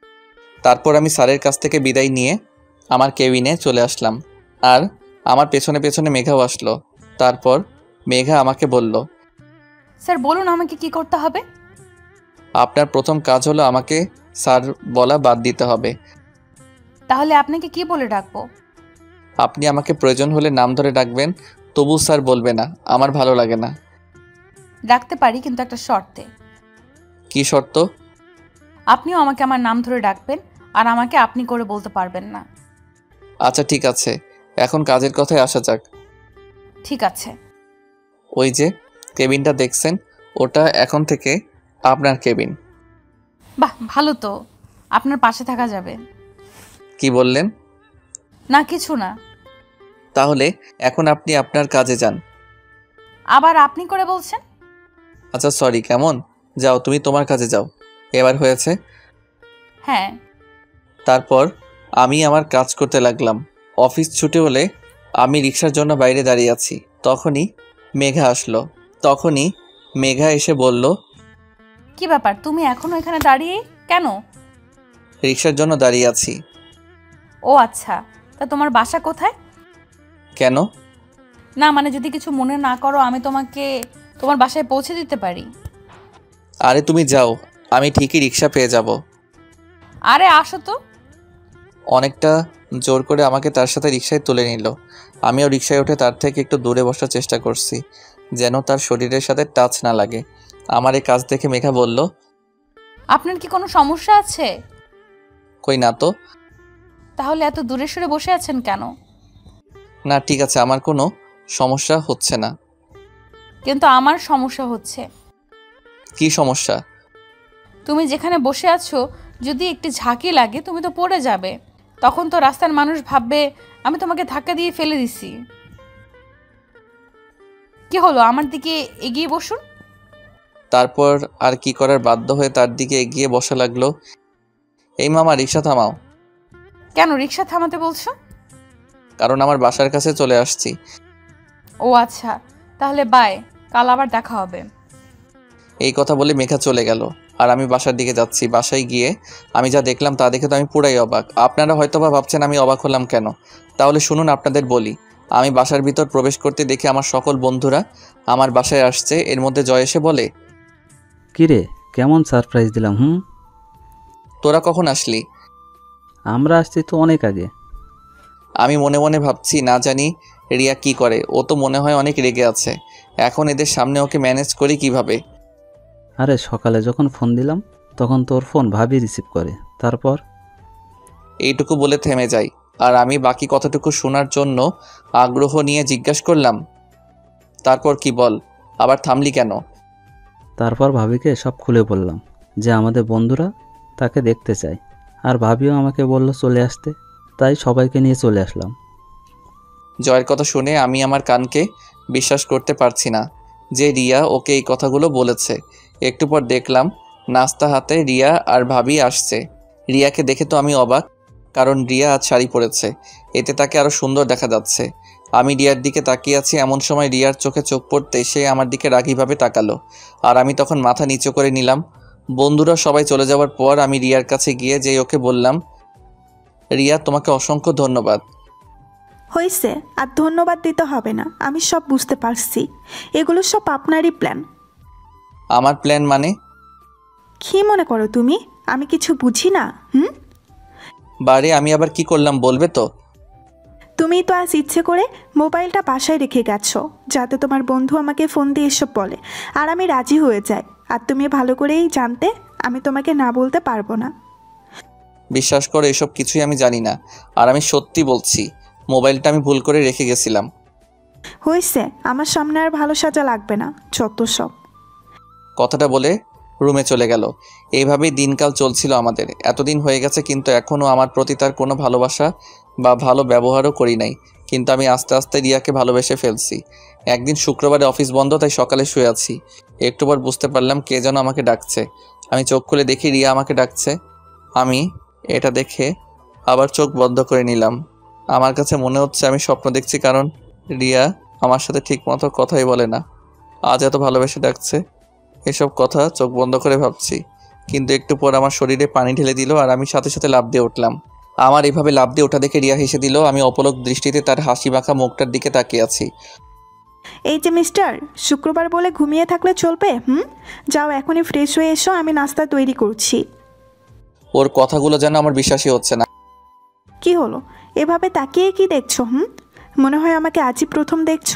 তারপর আমি স্যারের কাছ থেকে বিদায় নিয়ে আমার কেবিনে চলে আসলাম, আর আমার পেছনে পেছনে মেঘাও আসলো। তারপর মেঘা আমাকে বলল, স্যার বলুন আমাকে কি করতে হবে? আপনার প্রথম কাজ হলো আমাকে স্যার বলা বাদ দিতে হবে। তাহলে আপনাকে কি বলে ডাকবো? আপনি আমাকে প্রয়োজন হলে নাম ধরে ডাকবেন, তবু স্যার বলবে না, আমার ভালো লাগে না। ডাকতে পারি, কিন্তু একটা শর্তে। কি শর্ত? আপনিও আমাকে আমার নাম ধরে ডাকবেন, আর আমাকে আপনি করে বলতে পারবেন না। আচ্ছা ঠিক আছে, এখন কাজের কথায় আসা যাক। ঠিক আছে। ওই যে কেবিনটা দেখছেন, ওটা এখন থেকে আপনার কেবিন। বাহ, ভালো তো, আপনার পাশে থাকা যাবে। কি বললেন? না কিছু না। তাহলে এখন আপনি আপনার কাজে যান। আবার আপনি করে বলছেন? আচ্ছা সরি, কেমন? যাও, তুমি তোমার কাজে যাও। এবার হয়েছে? হ্যাঁ। তারপর আমি আমার কাজ করতে লাগলাম। অফিস ছুটি হলে আমি রিক্সার জন্য বাইরে দাঁড়িয়ে আছি। তখনই মেঘা আসলো। মেঘা এসে বলল, কি ব্যাপার, তুমি এখনো এখানে দাঁড়িয়ে কেন? রিক্সার জন্য দাঁড়িয়ে আছি। ও আচ্ছা, তা তোমার বাসা কোথায়? কেন? না মানে যদি কিছু মনে না করো, আমি তোমাকে তোমার বাসায় পৌঁছে দিতে পারি। আরে তুমি যাও, আমি ঠিকই রিক্সা পেয়ে যাব। আরে আসো তো। অনেকটা জোর করে আমাকে তার সাথে রিক্সায় তুলে নিল। আমিও রিক্সায় উঠে তার থেকে একটু দূরে বসার চেষ্টা করছি, যেন তার শরীরের সাথে টাচ না লাগে। আমার এই কাজ দেখে মেঘা বলল, আপনার কি কোনো সমস্যা আছে? কই না তো। তাহলে এত দূরে সরে বসে আছেন কেন? না ঠিক আছে, আমার কোনো সমস্যা হচ্ছে না। কিন্তু আমার সমস্যা হচ্ছে। কি সমস্যা? তুমি যেখানে বসে আছো, যদি একটু ঝাঁকি লাগে তুমি তো পড়ে যাবে। তখন তো রাস্তার মানুষ ভাববে আমি তোমাকে ধাক্কা দিয়ে ফেলে দিছি। কি হলো, আমার দিকে এগিয়ে বসুন। তারপর আর কি করার, বাধ্য হয়ে তার দিকে এগিয়ে বসা লাগলো। এই মামা, রিক্সা থামাও। কেন রিক্সা থামাতে বলছো? কারণ আমার বাসার কাছে চলে আসছি। ও আচ্ছা, তাহলে বাই, কাল আবার দেখা হবে। এই কথা বলে মেঘা চলে গেল আর আমি বাসার দিকে যাচ্ছি। বাসায় গিয়ে আমি যা দেখলাম তা দেখে তো আমি পুরাই অবাক। আপনারা হয়তোবা ভাবছেন আমি অবাক হলাম কেন, তাহলে শুনুন আপনাদের বলি। আমি বাসার ভিতর প্রবেশ করতে দেখে আমার সকল বন্ধুরা আমার বাসায় আসছে। এর মধ্যে জয় এসে বলে, কিরে কেমন সারপ্রাইজ দিলাম? তোরা কখন আসলি? আমরা আসছি তো অনেক আগে। আমি মনে মনে ভাবছি, না জানি রিয়া কি করে, ও তো মনে হয় অনেক রেগে আছে। এখন এদের সামনে ওকে ম্যানেজ করি কিভাবে? আরে সকালে যখন ফোন দিলাম তখন তোর ফোন ভাবি রিসিভ করে, তারপর? এইটুকু বলে থেমে যাই আর আমি বাকি কথাটুকু শোনার জন্য আগ্রহ নিয়ে জিজ্ঞাসা করলাম, তারপর কি বল, আবার থামলি কেন? তারপর ভাবিকে সব খুলে বললাম যে আমাদের বন্ধুরা তাকে দেখতে চায়, আর ভাবিও আমাকে বলল চলে আসতে, তাই সবাইকে নিয়ে চলে আসলাম। জয়ের কথা শুনে আমি আমার কানকে বিশ্বাস করতে পারছি না যে রিয়া ওকে এই কথাগুলো বলেছে। একটু পর দেখলাম নাস্তা হাতে রিয়া আর ভাবি আসছে। রিয়াকে দেখে তো আমি অবাক, কারণ রিয়া আজ শাড়ি পরেছে, এতে তাকে আরও সুন্দর দেখা যাচ্ছে। আমি রিয়ার দিকে তাকিয়ে আছি, এমন সময় রিয়ার চোখে চোখ পড়তে সে আমার দিকে রাগীভাবে তাকালো আর আমি তখন মাথা নিচু করে নিলাম। বন্ধুরা সবাই চলে যাওয়ার পর আমি রিয়ার কাছে গিয়ে যেই ওকে বললাম, রিয়া তোমাকে অসংখ্য ধন্যবাদ। হয়েছে, আর ধন্যবাদ দিতে হবে না, আমি সব বুঝতে পারছি। এগুলো সব আপনারই প্ল্যান। আমার প্ল্যান মানে? কি মনে করো তুমি আমি কিছু বুঝি না? বারে আমি আবার কি করলাম বলবে তো? তুমি তো আজ ইচ্ছে করে মোবাইলটা বাসায় রেখে গেছো যাতে তোমার বন্ধু আমাকে ফোন দিয়ে এসব বলে, আর আমি রাজি হয়ে যাই। আর তুমি ভালো করেই জানতে আমি তোমাকে না বলতে পারবো না। বিশ্বাস করো, এসব কিছুই আমি জানি না, আর আমি সত্যি বলছি মোবাইলটা আমি ভুল করে রেখে গেছিলাম। হয়েছে, আমার সামনে আর ভালো সাজা লাগবে না, যত সব। কথাটা বলে রুমে চলে গেল। এইভাবেই দিনকাল চলছিল আমাদের। এতদিন হয়ে গেছে কিন্তু এখনও আমার প্রতি তার কোনো ভালোবাসা বা ভালো ব্যবহারও করি নাই, কিন্তু আমি আস্তে আস্তে রিয়াকে ভালোবেসে ফেলছি। একদিন শুক্রবারে অফিস বন্ধ, তাই সকালে শুয়ে আছি। একটু পর বুঝতে পারলাম কে যেন আমাকে ডাকছে। আমি চোখ খুলে দেখি রিয়া আমাকে ডাকছে। আমি এটা দেখে আবার চোখ বন্ধ করে নিলাম। আমার কাছে মনে হচ্ছে আমি স্বপ্ন দেখছি, কারণ রিয়া আমার সাথে ঠিকমতো কথাই বলে না, আজ এত ভালোবেসে ডাকছে। এসব কথা চোখ বন্ধ করে ভাবছি, কিন্তু একটু পর আমার শরীরে পানি ঢেলে দিল আর আমি সাথে সাথে লাফ দিয়ে উঠলাম। আমার এভাবে লাফ দিয়ে ওঠা দেখে রিয়া হেসে দিল। আমি অপলক দৃষ্টিতে তার হাসি মাখা মুখটার দিকে তাকিয়ে আছি। এই যে মিস্টার, শুক্রবার বলে ঘুমিয়ে থাকলে চলবে? যাও এখনই ফ্রেশ হয়ে এসো, আমি নাস্তা তৈরি করছি। ওর কথাগুলো যেন আমার বিশ্বাসই হচ্ছে না। কি হলো, এভাবে তাকিয়ে কি দেখছো? মনে হয় আমাকে আজই প্রথম দেখছো?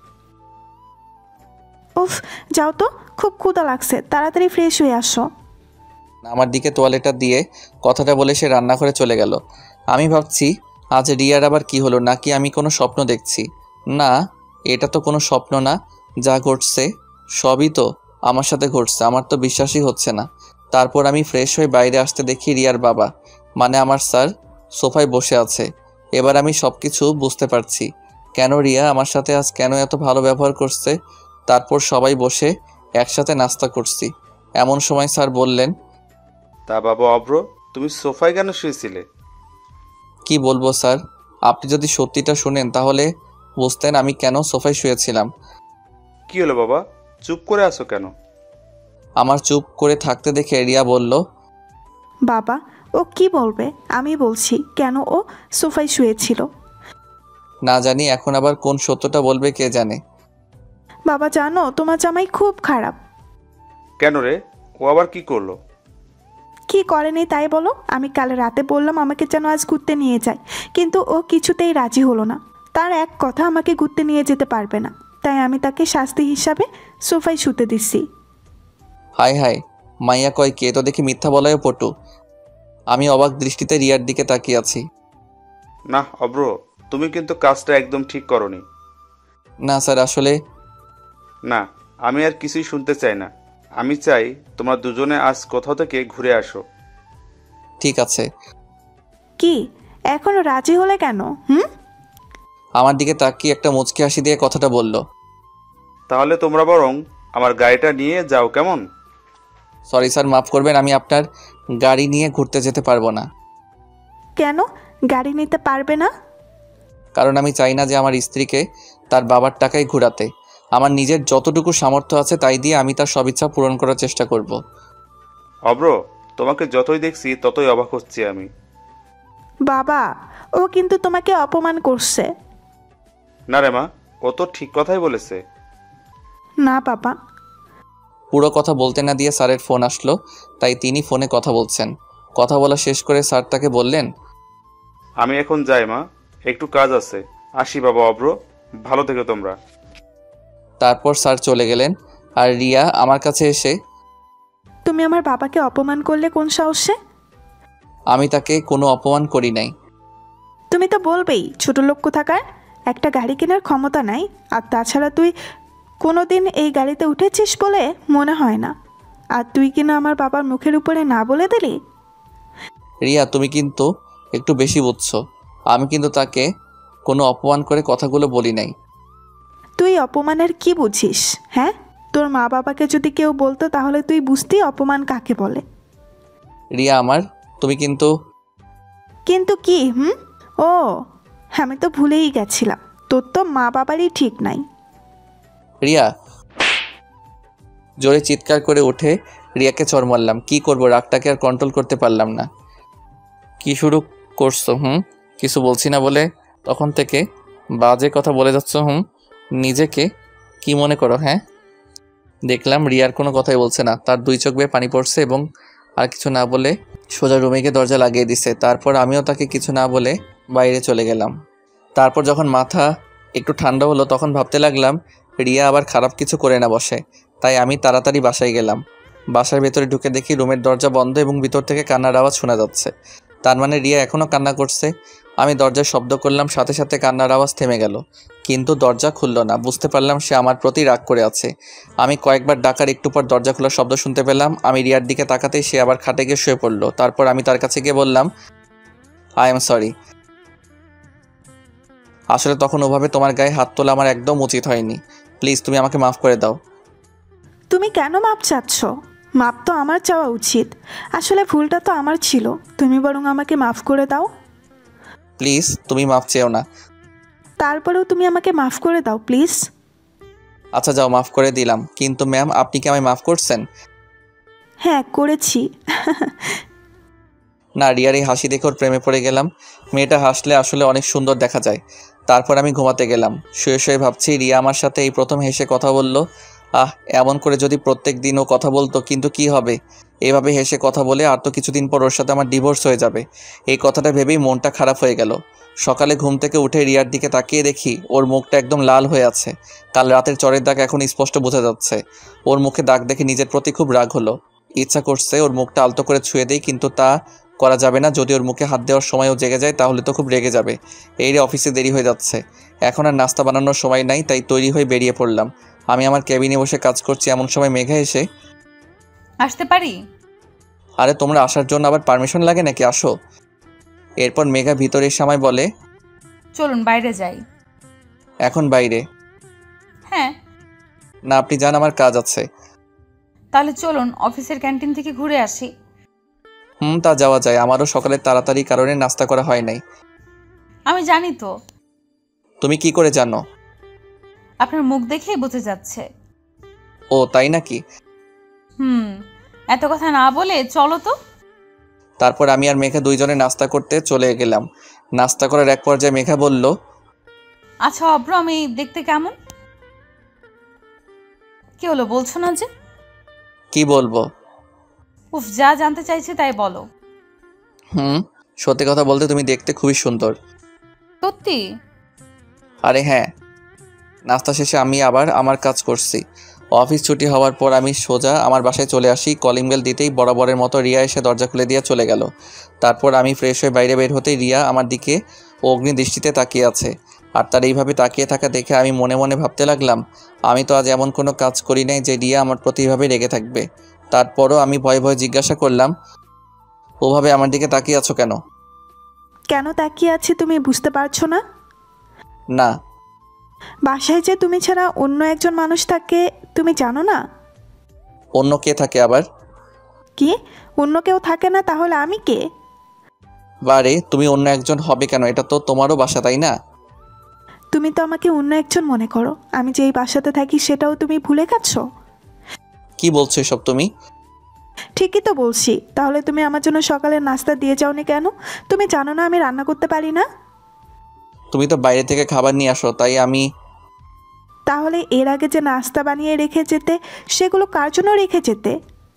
উফ, যাও তো, খুব ক্ষুধা লাগছে, তাড়াতাড়ি ফ্রেশ হয়ে আসো। আমার দিকে তোয়ালেটা দিয়ে কথাটা বলে সে রান্নাঘরে চলে গেল। আমি ভাবছি আজ রিয়ার আবার কি হলো, নাকি আমি কোনো স্বপ্ন দেখছি? না, এটা তো কোনো স্বপ্ন না, যা ঘটছে সবই তো আমার সাথে ঘটছে। আমার তো বিশ্বাসই হচ্ছে না। তারপর আমি ফ্রেশ হয়ে বাইরে আসতে দেখি রিয়ার বাবা, মানে আমার স্যার, সোফায় বসে আছে। এবার আমি সব কিছু বুঝতে পারছি, কেন রিয়া আমার সাথে আজ কেন এত ভালো ব্যবহার করছে। তারপর সবাই বসে একসাথে নাস্তা করছি। এমন সময় স্যার বললেন, তা বাবা অব্র, তুমি সোফায় কেন শুয়েছিলে? কি বলবো স্যার, আপনি যদি সত্যিটা শুনেন তাহলে বুঝতেন আমি কেন সোফায় শুয়েছিলাম। কি হলো বাবা, চুপ করে আছো কেন? আমার চুপ করে থাকতে দেখে রিয়া বলল, বাবা, ও কি বলবে, আমি বলছি কেন ও সোফায় শুয়েছিল। না জানি এখন আবার কোন সত্যটা বলবে কে জানে। বাবা জানো, তোমার জামাই খুব খারাপ। কেন রে, ও আবার কি করলো? কি করেনি তাই বলো? আমি কাল রাতে বললাম আমাকে যেন আজ ঘুরতে নিয়ে যায়, কিন্তু ও কিছুতেই রাজি হলো না। তার এক কথা, আমাকে ঘুরতে নিয়ে যেতে পারবে না, তাই আমি তাকে শাস্তি হিসাবে সোফায় শুতে দিচ্ছি। হায় হায়, মাইয়া কয় কে, তো দেখি মিথ্যা বলায়ও পটু। আমি অবাক দৃষ্টিতে রিয়ার দিকে তাকিয়ে আছি। না অব্র, তুমি কিন্তু কাজটা একদম ঠিক করনি। না স্যার, আসলে না, আমি আর কিছুই শুনতে চাই না। আমি চাই তোমরা দুজনে আজ কোথাও থেকে ঘুরে আসো। ঠিক আছে। কি এখনো রাজি হলে কেন? আমার দিকে তাকিয়ে একটা মুচকি হাসি দিয়ে কথাটা বলল। তাহলে তোমরা বরং আমার গাড়িটা নিয়ে যাও, কেমন? সরি স্যার, মাফ করবেন, আমি আপনার গাড়ি নিয়ে ঘুরতে যেতে পারবো না। কেন গাড়ি নিতে পারবে না? কারণ আমি চাই না যে আমার স্ত্রীকে তার বাবার টাকায় ঘোরাতে। আমার নিজের যতটুকু সামর্থ্য আছে তাই দিয়ে আমি তার সব ইচ্ছা পূরণ করার চেষ্টা করব। অব্র, তোমাকে যতই দেখছি ততই অবাক হচ্ছি আমি। বাবা, ও কিন্তু তোমাকে অপমান করছে। না রে মা, ও তো ঠিক কথাই বলেছে। না বাবা। পুরো কথা বলতে না দিয়ে স্যারের ফোন আসলো, তাই তিনি ফোনে কথা বলছেন। কথা বলা শেষ করে স্যার তাকে বললেন, আমি এখন যাই মা, একটু কাজ আছে। আসি বাবা অব্র, ভালো থেকো তোমরা। তারপর স্যার চলে গেলেন। আর রিয়া আমার কাছে এসে, তুমি আমার বাবাকে অপমান করলে কোন সাহসে? আমি তাকে কোনো অপমান করি নাই। তুমি তো বলবেই ছোট লোক কোথাকার, একটা গাড়ি কেনার ক্ষমতা নাই। আর তাছাড়া তুই কোনোদিন এই গাড়িতে উঠেছিস বলে মনে হয় না। আর তুই কিনা আমার বাবার মুখের উপরে না বলে দিলি। রিয়া, তুমি কিন্তু একটু বেশি বুঝছো। আমি কিন্তু তাকে কোনো অপমান করে কথাগুলো বলি নাই। তুই অপমানের কি বুঝিস? হ্যাঁ, তোর মা বাবাকে যদি কেউ বলতো তাহলে তুই বুঝতি অপমান কাকে বলে। রিয়া আমার, তুমি কিন্তু কিন্তু কি? ও, আমি তো ভুলেই গেছিলাম, তোর তো মা বাবারই ঠিক নাই। রিয়া, জোরে চিৎকার করে উঠে রিয়াকে চড় মারলাম। কি করবো, রাগটাকে আর কন্ট্রোল করতে পারলাম না। কি শুরু করছো? কিছু বলছি না বলে তখন থেকে বাজে কথা বলে যাচ্ছ। নিজেকে কি মনে করো? হ্যাঁ। দেখলাম রিয়ার কোনো কথাই বলছে না, তার দুই চোখ বেয়ে পানি পড়ছে এবং আর কিছু না বলে সোজা রুমে গিয়ে দরজা লাগিয়ে দিছে। তারপর আমিও তাকে কিছু না বলে বাইরে চলে গেলাম। তারপর যখন মাথা একটু ঠান্ডা হলো তখন ভাবতে লাগলাম রিয়া আবার খারাপ কিছু করে না বসে। তাই আমি তাড়াতাড়ি বাসায় গেলাম। বাসার ভেতরে ঢুকে দেখি রুমের দরজা বন্ধ এবং ভিতর থেকে কান্নার আওয়াজ শোনা যাচ্ছে। তার মানে রিয়া এখনও কান্না করছে। আমি দরজার শব্দ করলাম, সাথে সাথে কান্নার আওয়াজ থেমে গেল, কিন্তু দরজা খুলল না। বুঝতে পারলাম সে আমার প্রতি রাগ করে আছে। আমি কয়েকবার ডাকার একটু পর দরজা খোলার শব্দ শুনতে পেলাম। আমি রিয়ার দিকে তাকাতেই সে আবার খাটে গিয়ে শুয়ে পড়ল। তারপর আমি তার কাছে গিয়ে বললাম, আই এম সরি। আসলে তখন ওভাবে তোমার গায়ে হাত তোলা আমার একদম উচিত হয়নি। প্লিজ তুমি আমাকে মাফ করে দাও। তুমি কেন মাপ চাচ্ছ? মাপ তো আমার চাওয়া উচিত। আসলে ভুলটা তো আমার ছিল, তুমি বরং আমাকে মাফ করে দাও। প্লিজ তুমি মাফ চেও না। তারপরেও তুমি আমাকে মাফ করে দাও প্লিজ। আচ্ছা যাও, মাফ করে দিলাম। কিন্তু ম্যাম, আপনি কি আমায় মাফ করছেন? হ্যাঁ, করেছি। না, রিয়ার এই হাসি দেখে ওর প্রেমে পড়ে গেলাম। মেয়েটা হাসলে আসলে অনেক সুন্দর দেখা যায়। তারপর আমি ঘুমাতে গেলাম। শুয়ে শুয়ে ভাবছি রিয়া আমার সাথে এই প্রথম হেসে কথা বলল। এমন করে যদি প্রত্যেক দিন ও কথা বলতো, কিন্তু কি হবে, এভাবে হেসে কথা বলে আর তো কিছুদিন পর ওর সাথে আমার ডিভোর্স হয়ে যাবে। এই কথাটা ভেবেই মনটা খারাপ হয়ে গেল। সকালে ঘুম থেকে উঠে রিয়ার দিকে তাকিয়ে দেখি ওর মুখটা একদম লাল হয়ে আছে। কাল রাতের চরের দাগ এখন স্পষ্ট বোঝা যাচ্ছে। ওর মুখে দাগ দেখে নিজের প্রতি খুব রাগ হলো। ইচ্ছা করছে ওর মুখটা আলতো করে ছুঁয়ে দেই, কিন্তু তা করা যাবে না। যদি ওর মুখে হাত দেওয়ার সময়ও জেগে যায় তাহলে তো খুব রেগে যাবে। এই রে, অফিসে দেরি হয়ে যাচ্ছে, এখন আর নাস্তা বানানোর সময় নাই, তাই তৈরি হয়ে বেরিয়ে পড়লাম। আমি আমার কেবিনে বসে কাজ করছি, এমন সময় মেঘা এসে, আসতে পারি? আরে তোমরা আসার জন্য আবার পারমিশন লাগে নাকি, আসো। এরপর মেঘা ভিতরে এসে আমায় বলে, চলুন বাইরে যাই। এখন বাইরে? হ্যাঁ। না, আপনি যান, আমার কাজ আছে। তাহলে চলুন অফিসের ক্যান্টিন থেকে ঘুরে আসি। তা যাওয়া যায়। আমারও সকালে তাড়াতাড়ি কারণে নাস্তা করা হয় নাই। আমি জানি তো। তুমি কি করে জানো? আপনার মুখ দেখেই বোঝা যাচ্ছে। ও তাই নাকি? এত কথা না বলে চলো তো। তারপর আমি আর মেঘা দুইজনে নাস্তা করতে চলে গেলাম। নাস্তা করার এক পর্যায়ে মেঘা বলল, আচ্ছা অব্র, আমি দেখতে কেমন? কি হলো, বলছো না যে? কি বলবো? উফ, যা জানতে চাইছি তাই বলো। সত্যি কথা বলতে তুমি দেখতে খুবই সুন্দর। সত্যি? আরে হ্যাঁ। নাস্তা শেষে আমি আবার আমার কাজ করছি। অফিস ছুটি হওয়ার পর আমি সোজা আমার বাসায় চলে আসি। কলিং বেল দিতেই বরাবরের মতো রিয়া এসে দরজা খুলে দিয়ে চলে গেল। তারপর আমি ফ্রেশ হয়ে বাইরে বের হতেই রিয়া আমার দিকে অগ্নি দৃষ্টিতে তাকিয়ে আছে। আর তার এইভাবে তাকিয়ে থাকা দেখে আমি মনে মনে ভাবতে লাগলাম, আমি তো আজ এমন কোনো কাজ করি নাই যে রিয়া আমার প্রতি এভাবে রেগে থাকবে। তারপরও আমি ভয়ে ভয়ে জিজ্ঞাসা করলাম, ওভাবে আমার দিকে তাকিয়ে আছো কেন? কেন তাকিয়ে আছি তুমি বুঝতে পারছো না? না। বাসায় যে তুমি ছাড়া অন্য একজন মানুষ থাকে তুমি জানো না? অন্য কে থাকে আবার? কি অন্য কেউ থাকে না? তাহলে আমি কে? বারে, তুমি অন্য একজন হবে কেন? এটা তো তোমারও বাসা, তাই না? তুমি তো আমাকে অন্য একজন মনে করো। আমি যেই বাসাতে থাকি সেটাও তুমি ভুলে গেছো? কি বলছো এসব তুমি? ঠিকই তো বলছি। তাহলে তুমি আমার জন্য সকালের নাস্তা দিয়ে যাওনি কেন? তুমি জানো না আমি রান্না করতে পারি না? তুমি তো বাইরে থেকে খাবার নিয়ে আসো, তাই আমি। তাহলে এর আগে যে নাস্তা বানিয়ে রেখে যেতে সেগুলো কার জন্য রেখে যেতে?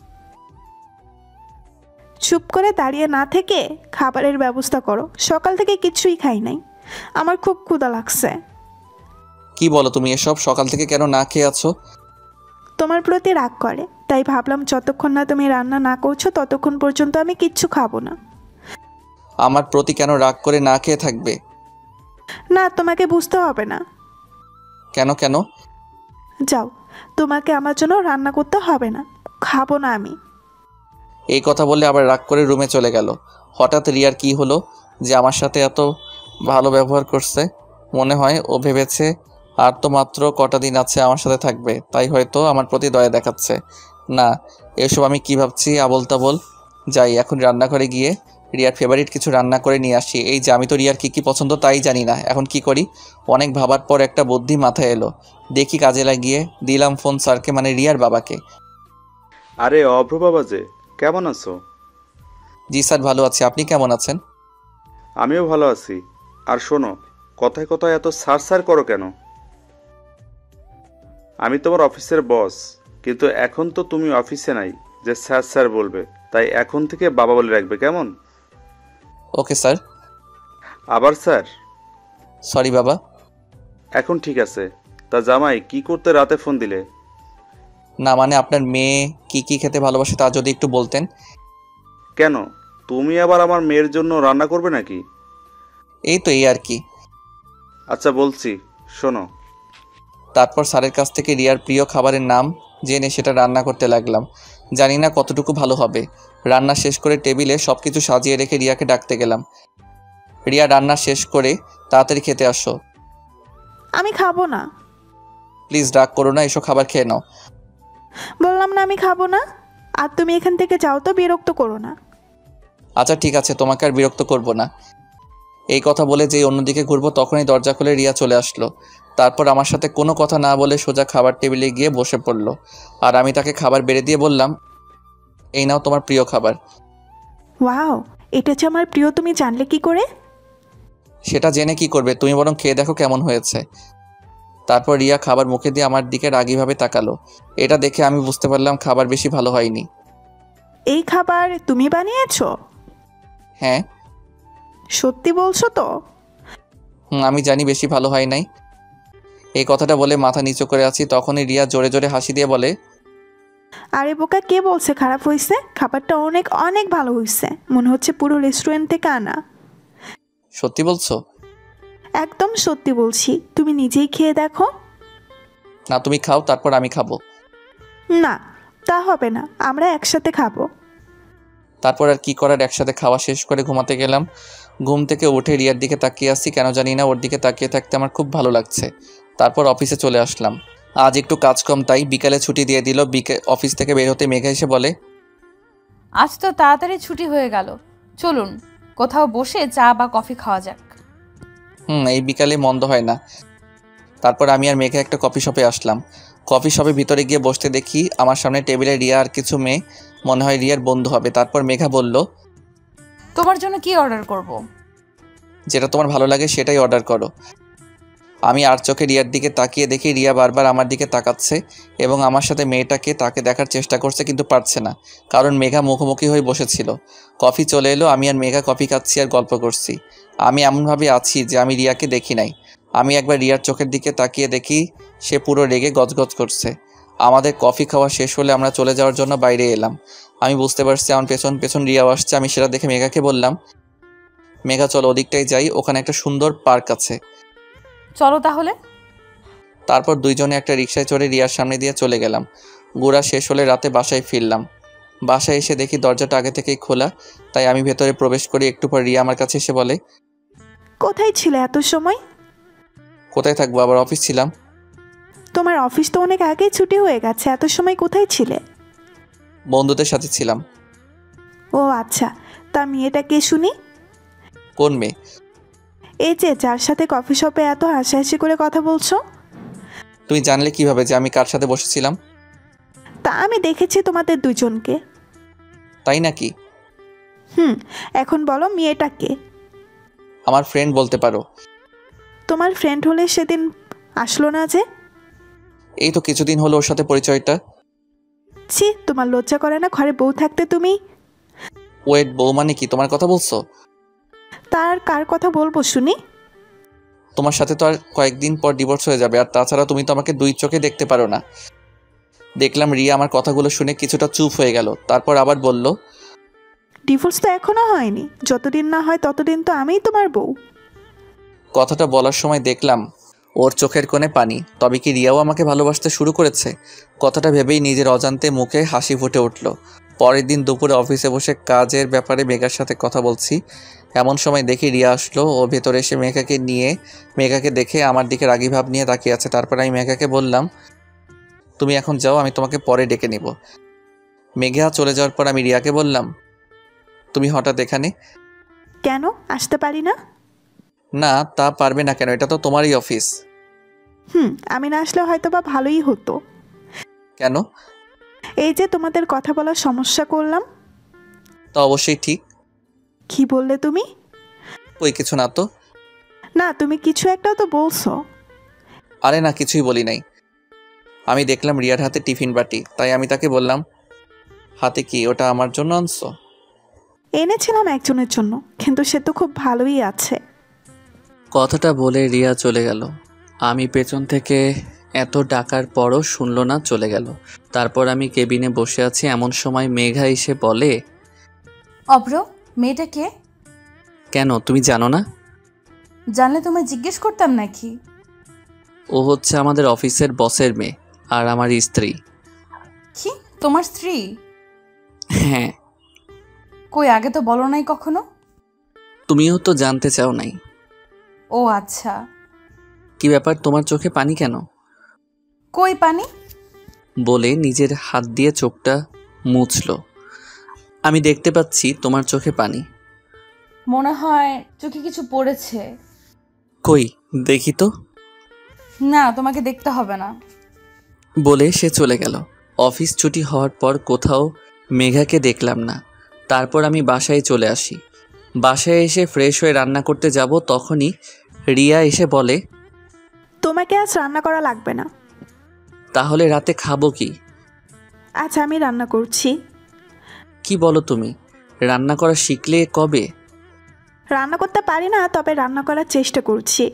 চুপ করে দাঁড়িয়ে না থেকে খাবারের ব্যবস্থা করো। সকাল থেকে কিছুই খাই নাই, আমার খুব ক্ষুধা লাগছে। কি বলো তুমি এসব? সকাল থেকে কেন না খেয়ে আছো? তোমার প্রতি রাগ করে, তাই ভাবলাম যতক্ষণ না তুমি রান্না না করছো ততক্ষণ পর্যন্ত আমি কিচ্ছু খাবো না। আমার প্রতি কেন রাগ করে না খেয়ে থাকবে? না, তোমাকে বুঝতে হবে না। কেন কেন? যাও, তোমাকে আমার জন্য রান্না করতে হবে না, খাবো না আমি। এই কথা বলে আবার রাগ করে রুমে চলে গেল। হঠাৎ রিয়ার কি হলো যে আমার সাথে এত ভালো ব্যবহার করছে? মনে হয় ও ভেবেছে আর তো মাত্র কটা দিন আছে আমার সাথে থাকবে, তাই হয়তো আমার প্রতি দয়া দেখাচ্ছে। না, এসব আমি কি ভাবছি আবোল তাবোল। যাই এখন রান্নাঘরে গিয়ে রিয়ার ফেভারিট কিছু রান্না করে নিয়ে আসি। এই যে আমি তো রিয়ার কী কী পছন্দ তাই জানি না, এখন কি করি? অনেক ভাবার পর একটা বুদ্ধি মাথায় এলো। দেখি কাজে লাগিয়ে দিলাম ফোন স্যারকে, মানে রিয়ার বাবাকে। আরে অভ্র বাবা যে, কেমন আছো? জি স্যার, ভালো আছি। আপনি কেমন আছেন? আমিও ভালো আছি। আর শোনো, কথায় কথায় এত সার করো কেন? আমি তোমার অফিসের বস, কিন্তু এখন তো তুমি অফিসে নাই যে স্যার বলবে। তাই এখন থেকে বাবা বলে রাখবে, কেমন? Okay sir. আবার স্যার? সরি বাবা। এখন ঠিক আছে। তা জামাই, কি করতে রাতে ফোন দিলে? না মানে আপনার মেয়ে কি কি খেতে ভালোবাসে তা যদি একটু বলতেন। কেন, তুমি আবার আমার মেয়ের জন্য রান্না করবে নাকি? এই তো, এই আর কি। আচ্ছা বলছি, শোনো। তারপর স্যারের কাছ থেকে রিয়ার প্রিয় খাবারের নাম জেনে সেটা রান্না করতে লাগলাম। জানি না কতটুকু ভালো হবে। রান্না শেষ করে টেবিলে সব কিছু সাজিয়ে রেখে রিয়াকে ডাকতে গেলাম। রিয়া, রান্না শেষ করে তাড়াতাড়ি খেতে আসো। আমি খাবো না। প্লিজ রাগ করো না, এসো খাবার খেয়ে নাও। বললাম না আমি খাবো না। আর তুমি এখান থেকে যাও তো, বিরক্ত করো না। আচ্ছা ঠিক আছে, তোমাকে আর বিরক্ত করব না। এই কথা বলে যেই অন্যদিকে ঘুরবো তখনই দরজা খুলে রিয়া চলে আসলো। তারপর আমার সাথে কোনো কথা না বলে সোজা খাবার টেবিলে গিয়ে বসে পড়লো। আর আমি তাকে খাবার বেড়ে দিয়ে বললাম, এই নাও তোমার প্রিয় খাবার। ওয়াও, এটা যে আমার প্রিয় তুমি জানলে কি করে? সেটা জেনে কি করবে, তুমি বরং খেয়ে দেখো কেমন হয়েছে। তারপর রিয়া খাবার মুখে দিয়ে আমার দিকে রাগীভাবে তাকালো। এটা দেখে আমি বুঝতে পারলাম খাবার বেশি ভালো হয়নি। এই খাবার তুমি বানিয়েছো? হ্যাঁ। সত্যি বলছো তো? আমি জানি বেশি ভালো হয় নাই। এই কথাটা বলে মাথা নিচু করে আছি, তখনই রিয়া জোরে জোরে হাসি দিয়ে বলে, আরে বোকা, কে বলছে খারাপ হয়েছে? খাবারটা অনেক অনেক ভালো হয়েছে, মনে হচ্ছে পুরো রেস্টুরেন্ট থেকে আনা। সত্যি বলছো? একদম সত্যি বলছি, তুমি নিজেই খেয়ে দেখো। না, তুমি খাও তারপর আমি খাবো। না, তা হবে না, আমরা একসাথে খাবো। তারপর আর কি করার, একসাথে খাওয়া শেষ করে ঘুমাতে গেলাম। ঘুম থেকে উঠে রিয়ার দিকে তাকিয়ে আসছি, কেন জানি না ওর দিকে তাকিয়ে থাকতে আমার খুব ভালো লাগছে। তারপর অফিসে চলে আসলাম। আজ একটু কাজ কম, তাই বিকালে ছুটি দিয়ে দিল। অফিস থেকে বের হতে মেঘা এসে বলে, আজ তো তাড়াতাড়ি ছুটি হয়ে গেল, চলুন কোথাও বসে চা বা কফি খাওয়া যাক। এই বিকালে মন্দ হয় না। তারপর আমি আর মেঘা একটা কফি শপে আসলাম। কফি শপে ভিতরে গিয়ে বসতে দেখি আমার সামনে টেবিলে রিয়া আর কিছু মেয়ে, মনে হয় রিয়ার বন্ধু হবে। তারপর মেঘা বলল, তোমার জন্য কি অর্ডার করব? যেটা তোমার ভালো লাগে সেটাই অর্ডার করো। আমি আর চোখে রিয়ার দিকে তাকিয়ে দেখি রিয়া বারবার আমার দিকে তাকাচ্ছে এবং আমার সাথে মেয়েটাকে তাকে দেখার চেষ্টা করছে, কিন্তু পারছে না, কারণ মেঘা মুখোমুখি হয়ে বসেছিল। কফি চলে এলো, আমি আর মেঘা কফি খাচ্ছি আর গল্প করছি। আমি এমনভাবে আছি যে আমি রিয়াকে দেখি নাই। আমি একবার রিয়ার চোখের দিকে তাকিয়ে দেখি সে পুরো রেগে গজগজ করছে। আমাদের কফি খাওয়া শেষ হলে আমরা চলে যাওয়ার জন্য বাইরে এলাম। আমি বুঝতে পারছি আমার পেছন পেছন রিয়াও আসছে। আমি সেটা দেখে মেঘাকে বললাম, মেঘা চলো ওদিকটাই যাই, ওখানে একটা সুন্দর পার্ক আছে। চলো তাহলে। তারপর দুইজনে একটা রিকশায় চড়ে রিয়ার সামনে দিয়ে চলে গেলাম। ঘোরা শেষ হলে রাতে বাসায় ফিরলাম। বাসায় এসে দেখি দরজাটা আগে থেকেই খোলা, তাই আমি ভেতরে প্রবেশ করি। একটু পর রিয়া আমার কাছে এসে বলে, কোথায় ছিলে এত সময়? কোথায় থাকবো, আবার অফিস ছিলাম। তোমার অফিস তো অনেক আগেই ছুটি হয়ে গেছে, এত সময় কোথায় ছিলে? বন্ধুদের সাথে ছিলাম। ও আচ্ছা, তা মেয়েটা কে শুনি? কোন মেয়ে? এই যে যার সাথে কফি শপে এত হাসাহাসি করে কথা বলছো। তুমি জানলে কিভাবে যে আমি কার সাথে বসেছিলাম? তা আমি দেখেছি তোমাদের দুজনকে। তাই নাকি? এখন বলো মেয়েটা কে? আমার ফ্রেন্ড বলতে পারো। তোমার ফ্রেন্ড হলে সেদিন আসলো না যে? এই তো কিছুদিন হলো ওর সাথে পরিচয়টা। ছি, তোমার লজ্জা করে না ঘরে বউ থাকতে তুমি? ওয়েট, বউ মানে কি তোমার কথা বলছো? তার কার কথা বলবো শুনি? তোমার সাথে তো আর কয়েকদিন পর ডিভোর্স হয়ে যাবে, আর তাছাড়া তুমি তো আমাকে দুই চোখে দেখতে পারো না। দেখলাম রিয়া আমার কথাগুলো শুনে কিছুটা চুপ হয়ে গেল, তারপর আবার বলল, ডিভোর্স তো এখনো হয়নি, যতদিন না হয় ততদিন তো আমিই তোমার বউ। কথাটা বলার সময় দেখলাম ওর চোখের কোণে পানি। তবে কি রিয়াও আমাকে ভালোবাসতে শুরু করেছে? কথাটা ভেবেই নিজের অজান্তে মুখে হাসি ফুটে উঠল। পরের দিন দুপুরে অফিসে বসে কাজের ব্যাপারে মেঘার সাথে কথা বলছি, এমন সময় দেখি রিয়া আসলো। ও ভেতরে এসে মেঘাকে দেখে আমার দিকে রাগী ভাব নিয়ে তাকিয়ে আছে। তারপর আমি মেঘাকে বললাম, তুমি এখন যাও, আমি তোমাকে পরে ডেকে নেব। মেঘা চলে যাওয়ার পর আমি রিয়াকে বললাম, তুমি হঠাৎ এখানে? কেন আসতে পারি না? না, তা পারবে না কেন? এটা তো তোমারই অফিস। আমি না আসলে হয়তো বা ভালোই হতো। কেন? এই যে তোমাদের কথা বলার সমস্যা করলাম। তা অবশ্যই ঠিক। কি বললে তুমি? ওই কিছু না তো। না, তুমি কিছু একটা তো বলছো। আরে না, কিছুই বলি নাই। আমি দেখলাম রিয়ার হাতে টিফিন বাটি, তাই আমি তাকে বললাম, হাতে কি, ওটা আমার জন্য আনছো? এনেছিলাম একজনের জন্য, কিন্তু সে তো খুব ভালোই আছে। কথাটা বলে রিয়া চলে গেল। আমি পেছন থেকে এত ডাকার পরও শুনলো না, চলে গেল। তারপর আমি কেবিনে বসে আছি, এমন সময় মেঘা এসে বলে, অব্র, মেয়েটা কে? কেন, তুমি জানো না? জানলে তোমায় জিজ্ঞেস করতাম নাকি? ও হচ্ছে আমাদের অফিসের বসের মেয়ে, আর আমার স্ত্রী। কি, তোমার স্ত্রী? হ্যাঁ। কই, আগে তো বলো নাই কখনো। তুমিও তো জানতে চাও নাই। ও আচ্ছা। কি ব্যাপার, তোমার চোখে পানি কেন? কই পানি? বলে নিজের হাত দিয়ে চোখটা মুছল। আমি দেখতে পাচ্ছি তোমার চোখে পানি। মনে হয় চোখে কিছু পড়েছে। কই দেখি তো। না, তোমাকে দেখতে হবে না। বলে সে চলে গেল। অফিস ছুটি হওয়ার পর কোথাও মেঘাকে দেখলাম না। তারপর আমি বাসায় চলে আসি। বাসায় এসে ফ্রেশ হয়ে রান্না করতে যাব, তখনই রিয়া এসে বলে, তোমাকে আজ রান্না করা লাগবে না। তাহলে রাতে খাবো কি? আচ্ছা, আমি রান্না করছি। কি বলো তুমি? রান্না করা শিখলে কবে? রান্না করতে পারি না, তবে রান্না করার চেষ্টা করছি।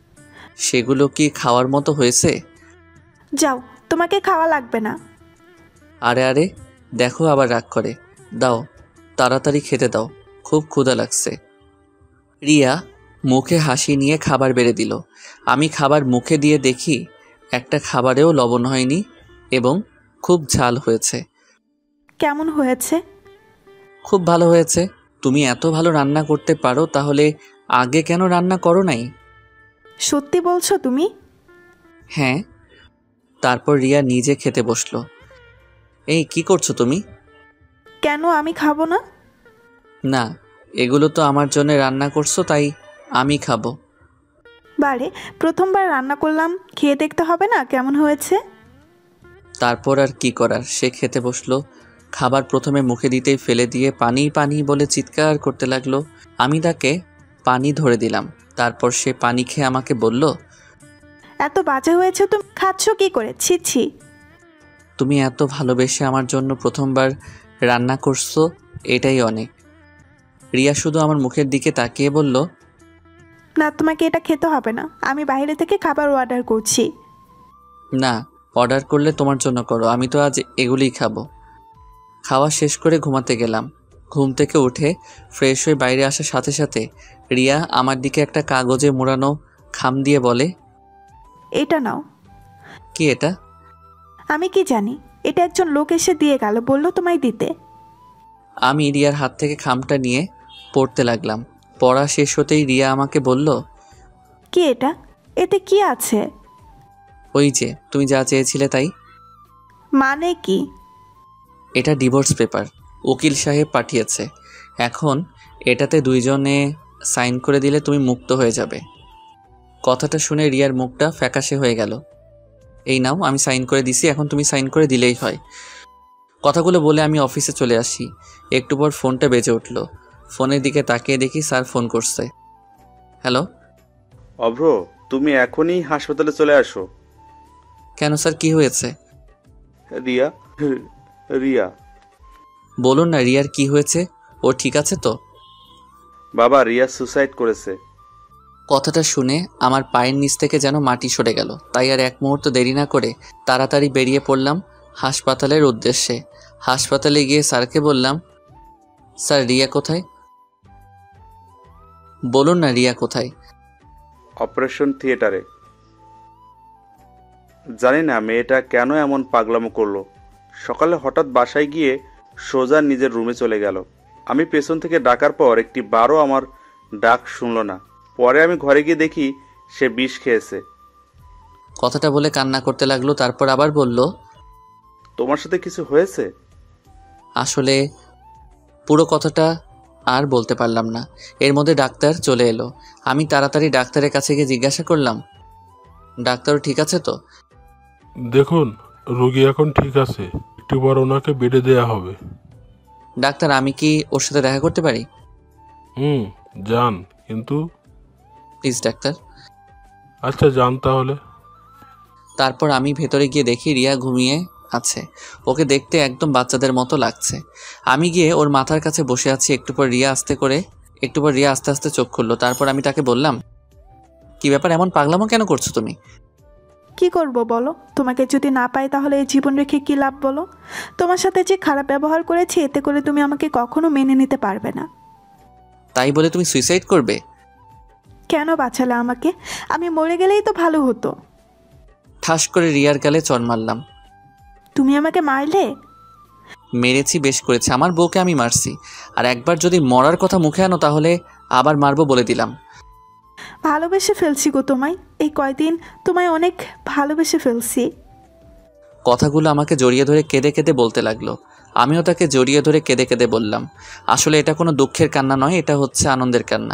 সেগুলো কি খাওয়ার মতো হয়েছে? যাও, তোমাকে খাওয়া লাগবে না। আরে আরে, দেখো আবার রাগ করে। দাও, তাড়াতাড়ি খেতে দাও, খুব ক্ষুধা লাগছে। রিয়া মুখে হাসি নিয়ে খাবার বেড়ে দিল। আমি খাবার মুখে দিয়ে দেখি একটা খাবারেও লবণ হয়নি এবং খুব ঝাল হয়েছে। কেমন হয়েছে? খুব ভালো হয়েছে। তুমি এত ভালো রান্না করতে পারো, তাহলে আগে কেন রান্না করো নাই? সত্যি বলছো তুমি? হ্যাঁ। তারপর রিয়া নিজে খেতে বসলো। এই কি করছো তুমি? কেন আমি খাবো না? না, এগুলো তো আমার জন্য রান্না করছো, তাই আমি খাবো। বারে, প্রথমবার রান্না করলাম, খেয়ে দেখতে হবে না কেমন হয়েছে? তারপর আর কি করার, সে খেতে বসলো। খাবার প্রথমে মুখে দিতেই ফেলে দিয়ে পানি পানি বলে চিৎকার করতে লাগলো। আমি তাকে পানি ধরে দিলাম। তারপর সে পানি খেয়ে আমাকে বলল, এত বাজে হয়েছে, তুমি খাচ্ছ কি করে? ছি ছি। তুমি এত ভালোবেসে আমার জন্য প্রথমবার রান্না করছো, এটাই অনেক। রিয়া শুধু আমার মুখের দিকে তাকিয়ে বলল, না, তোমাকে এটা খেতে হবে না, আমি বাইরে থেকে খাবার অর্ডার করছি। না, অর্ডার করলে তোমার জন্য করো, আমি তো আজ এগুলিই খাবো। খাওয়া শেষ করে ঘুমাতে গেলাম। ঘুম থেকে উঠে ফ্রেশ হয়ে বাইরে আসার সাথে সাথে রিয়া আমার দিকে একটা কাগজে মোড়ানো খাম দিয়ে বলে, এটা নাও। কি এটা? আমি কি জানি, এটা একজন লোক এসে দিয়ে গেল, বললো তোমায় দিতে। আমি রিয়ার হাত থেকে খামটা নিয়ে পড়তে লাগলাম। পড়া শেষ হতেই রিয়া আমাকে বলল, কি এটা? এতে কি আছে? ওই যে তুমি যা চেয়েছিলে তাই। মানে কি? এটা ডিভোর্স পেপার, উকিল সাহেব পাঠিয়েছে। এখন এটাতে দুইজনে সাইন করে দিলে তুমি মুক্ত হয়ে যাবে। কথাটা শুনে রিয়ার মুখটা ফ্যাকাশে হয়ে গেল। এই নাও, আমি সাইন করে দিছি, এখন তুমি সাইন করে দিলেই হয়। কথাগুলো বলে আমি অফিসে চলে আসি। একটু পর ফোনটা বেজে উঠল। ফোনের দিকে তাকিয়ে দেখি স্যার ফোন করছে। হ্যালো। অভ্র, তুমি এখনই হাসপাতালে চলে আসো। কেন স্যার, কি হয়েছে? রিয়া রিয়া বলুন না, রিয়ার কি হয়েছে? ও ঠিক আছে তো? বাবা, রিয়া সুসাইড করেছে। কথাটা শুনে আমার পায়ের নিচ থেকে যেন মাটি সরে গেল। তাই আর এক মুহূর্ত দেরি না করে তাড়াতাড়ি বেরিয়ে পড়লাম হাসপাতালের উদ্দেশ্যে। হাসপাতালে গিয়ে স্যারকে বললাম, স্যার রিয়া কোথায়? বলুন না, রিয়া কোথায়? অপারেশন থিয়েটারে। জানি না মেয়েটা কেন এমন পাগলামো করলো। সকালে হঠাৎ বাসায় গিয়ে সোজা নিজের রুমে চলে গেল। আমি পেছন থেকে ডাকার পর একটি বারও আমার ডাক শুনলো না। পরে আমি ঘরে গিয়ে দেখি সে বিষ খেয়েছে। কথাটা বলে কান্না করতে লাগলো। তারপর আবার বলল, তোমার সাথে কিছু হয়েছে? আসলে পুরো কথাটা আর বলতে পারলাম না। এর মধ্যে ডাক্তার চলে এলো। আমি তাড়াতাড়ি ডাক্তারের কাছে গিয়ে জিজ্ঞাসা করলাম, ডাক্তার ঠিক আছে তো? দেখুন, রোগী এখন ঠিক আছে, একটু পর ওনাকে বেডে দেয়া হবে। ডাক্তার, আমি কি ওর সাথে দেখা করতে পারি? যান, কিন্তু প্লিজ ডাক্তার। আচ্ছা, যান তাহলে। তারপর আমি ভেতরে গিয়ে দেখি রিয়া ঘুমিয়ে আছে। ওকে দেখতে একদম বাচ্চাদের মতো লাগছে। আমি গিয়ে ওর মাথার কাছে বসে আছি। একটু পর রিয়া আস্তে আস্তে চোখ খুললো। তারপর আমি তাকে বললাম, কি ব্যাপার, এমন পাগলামো কেন করছো তুমি? কি করব বলো? তোমাকে যদি না পাই তাহলে এই জীবন রেখে কি লাভ বলো? তোমার সাথে যে খারাপ ব্যবহার করেছি, এতে করে তুমি আমাকে কখনো মেনে নিতে পারবে না। তাই বলে তুমি সুইসাইড করবে? কেন বাঁচালে আমাকে? আমি মরে গেলেই তো ভালো হতো। ঠাস করে রিয়ার গালে চড় মারলাম। তুমি আমাকে মারলে? মেরেছি, বেশ করেছি। আমার বউকে আমি মারছি, আর একবার যদি মরার কথা মুখে আনো তাহলে আবার মারবো বলে দিলাম। ভালোবেসে ফেলছি গো তোমায়। এই কয়দিন তোমায় অনেক ভালোবেসে ফেলছি। কথাগুলো আমাকে জড়িয়ে ধরে কেঁদে কেঁদে বলতে লাগলো। আমিও তাকে জড়িয়ে ধরে কেঁদে কেঁদে বললাম, আসলে এটা কোনো দুঃখের কান্না নয়, এটা হচ্ছে আনন্দের কান্না।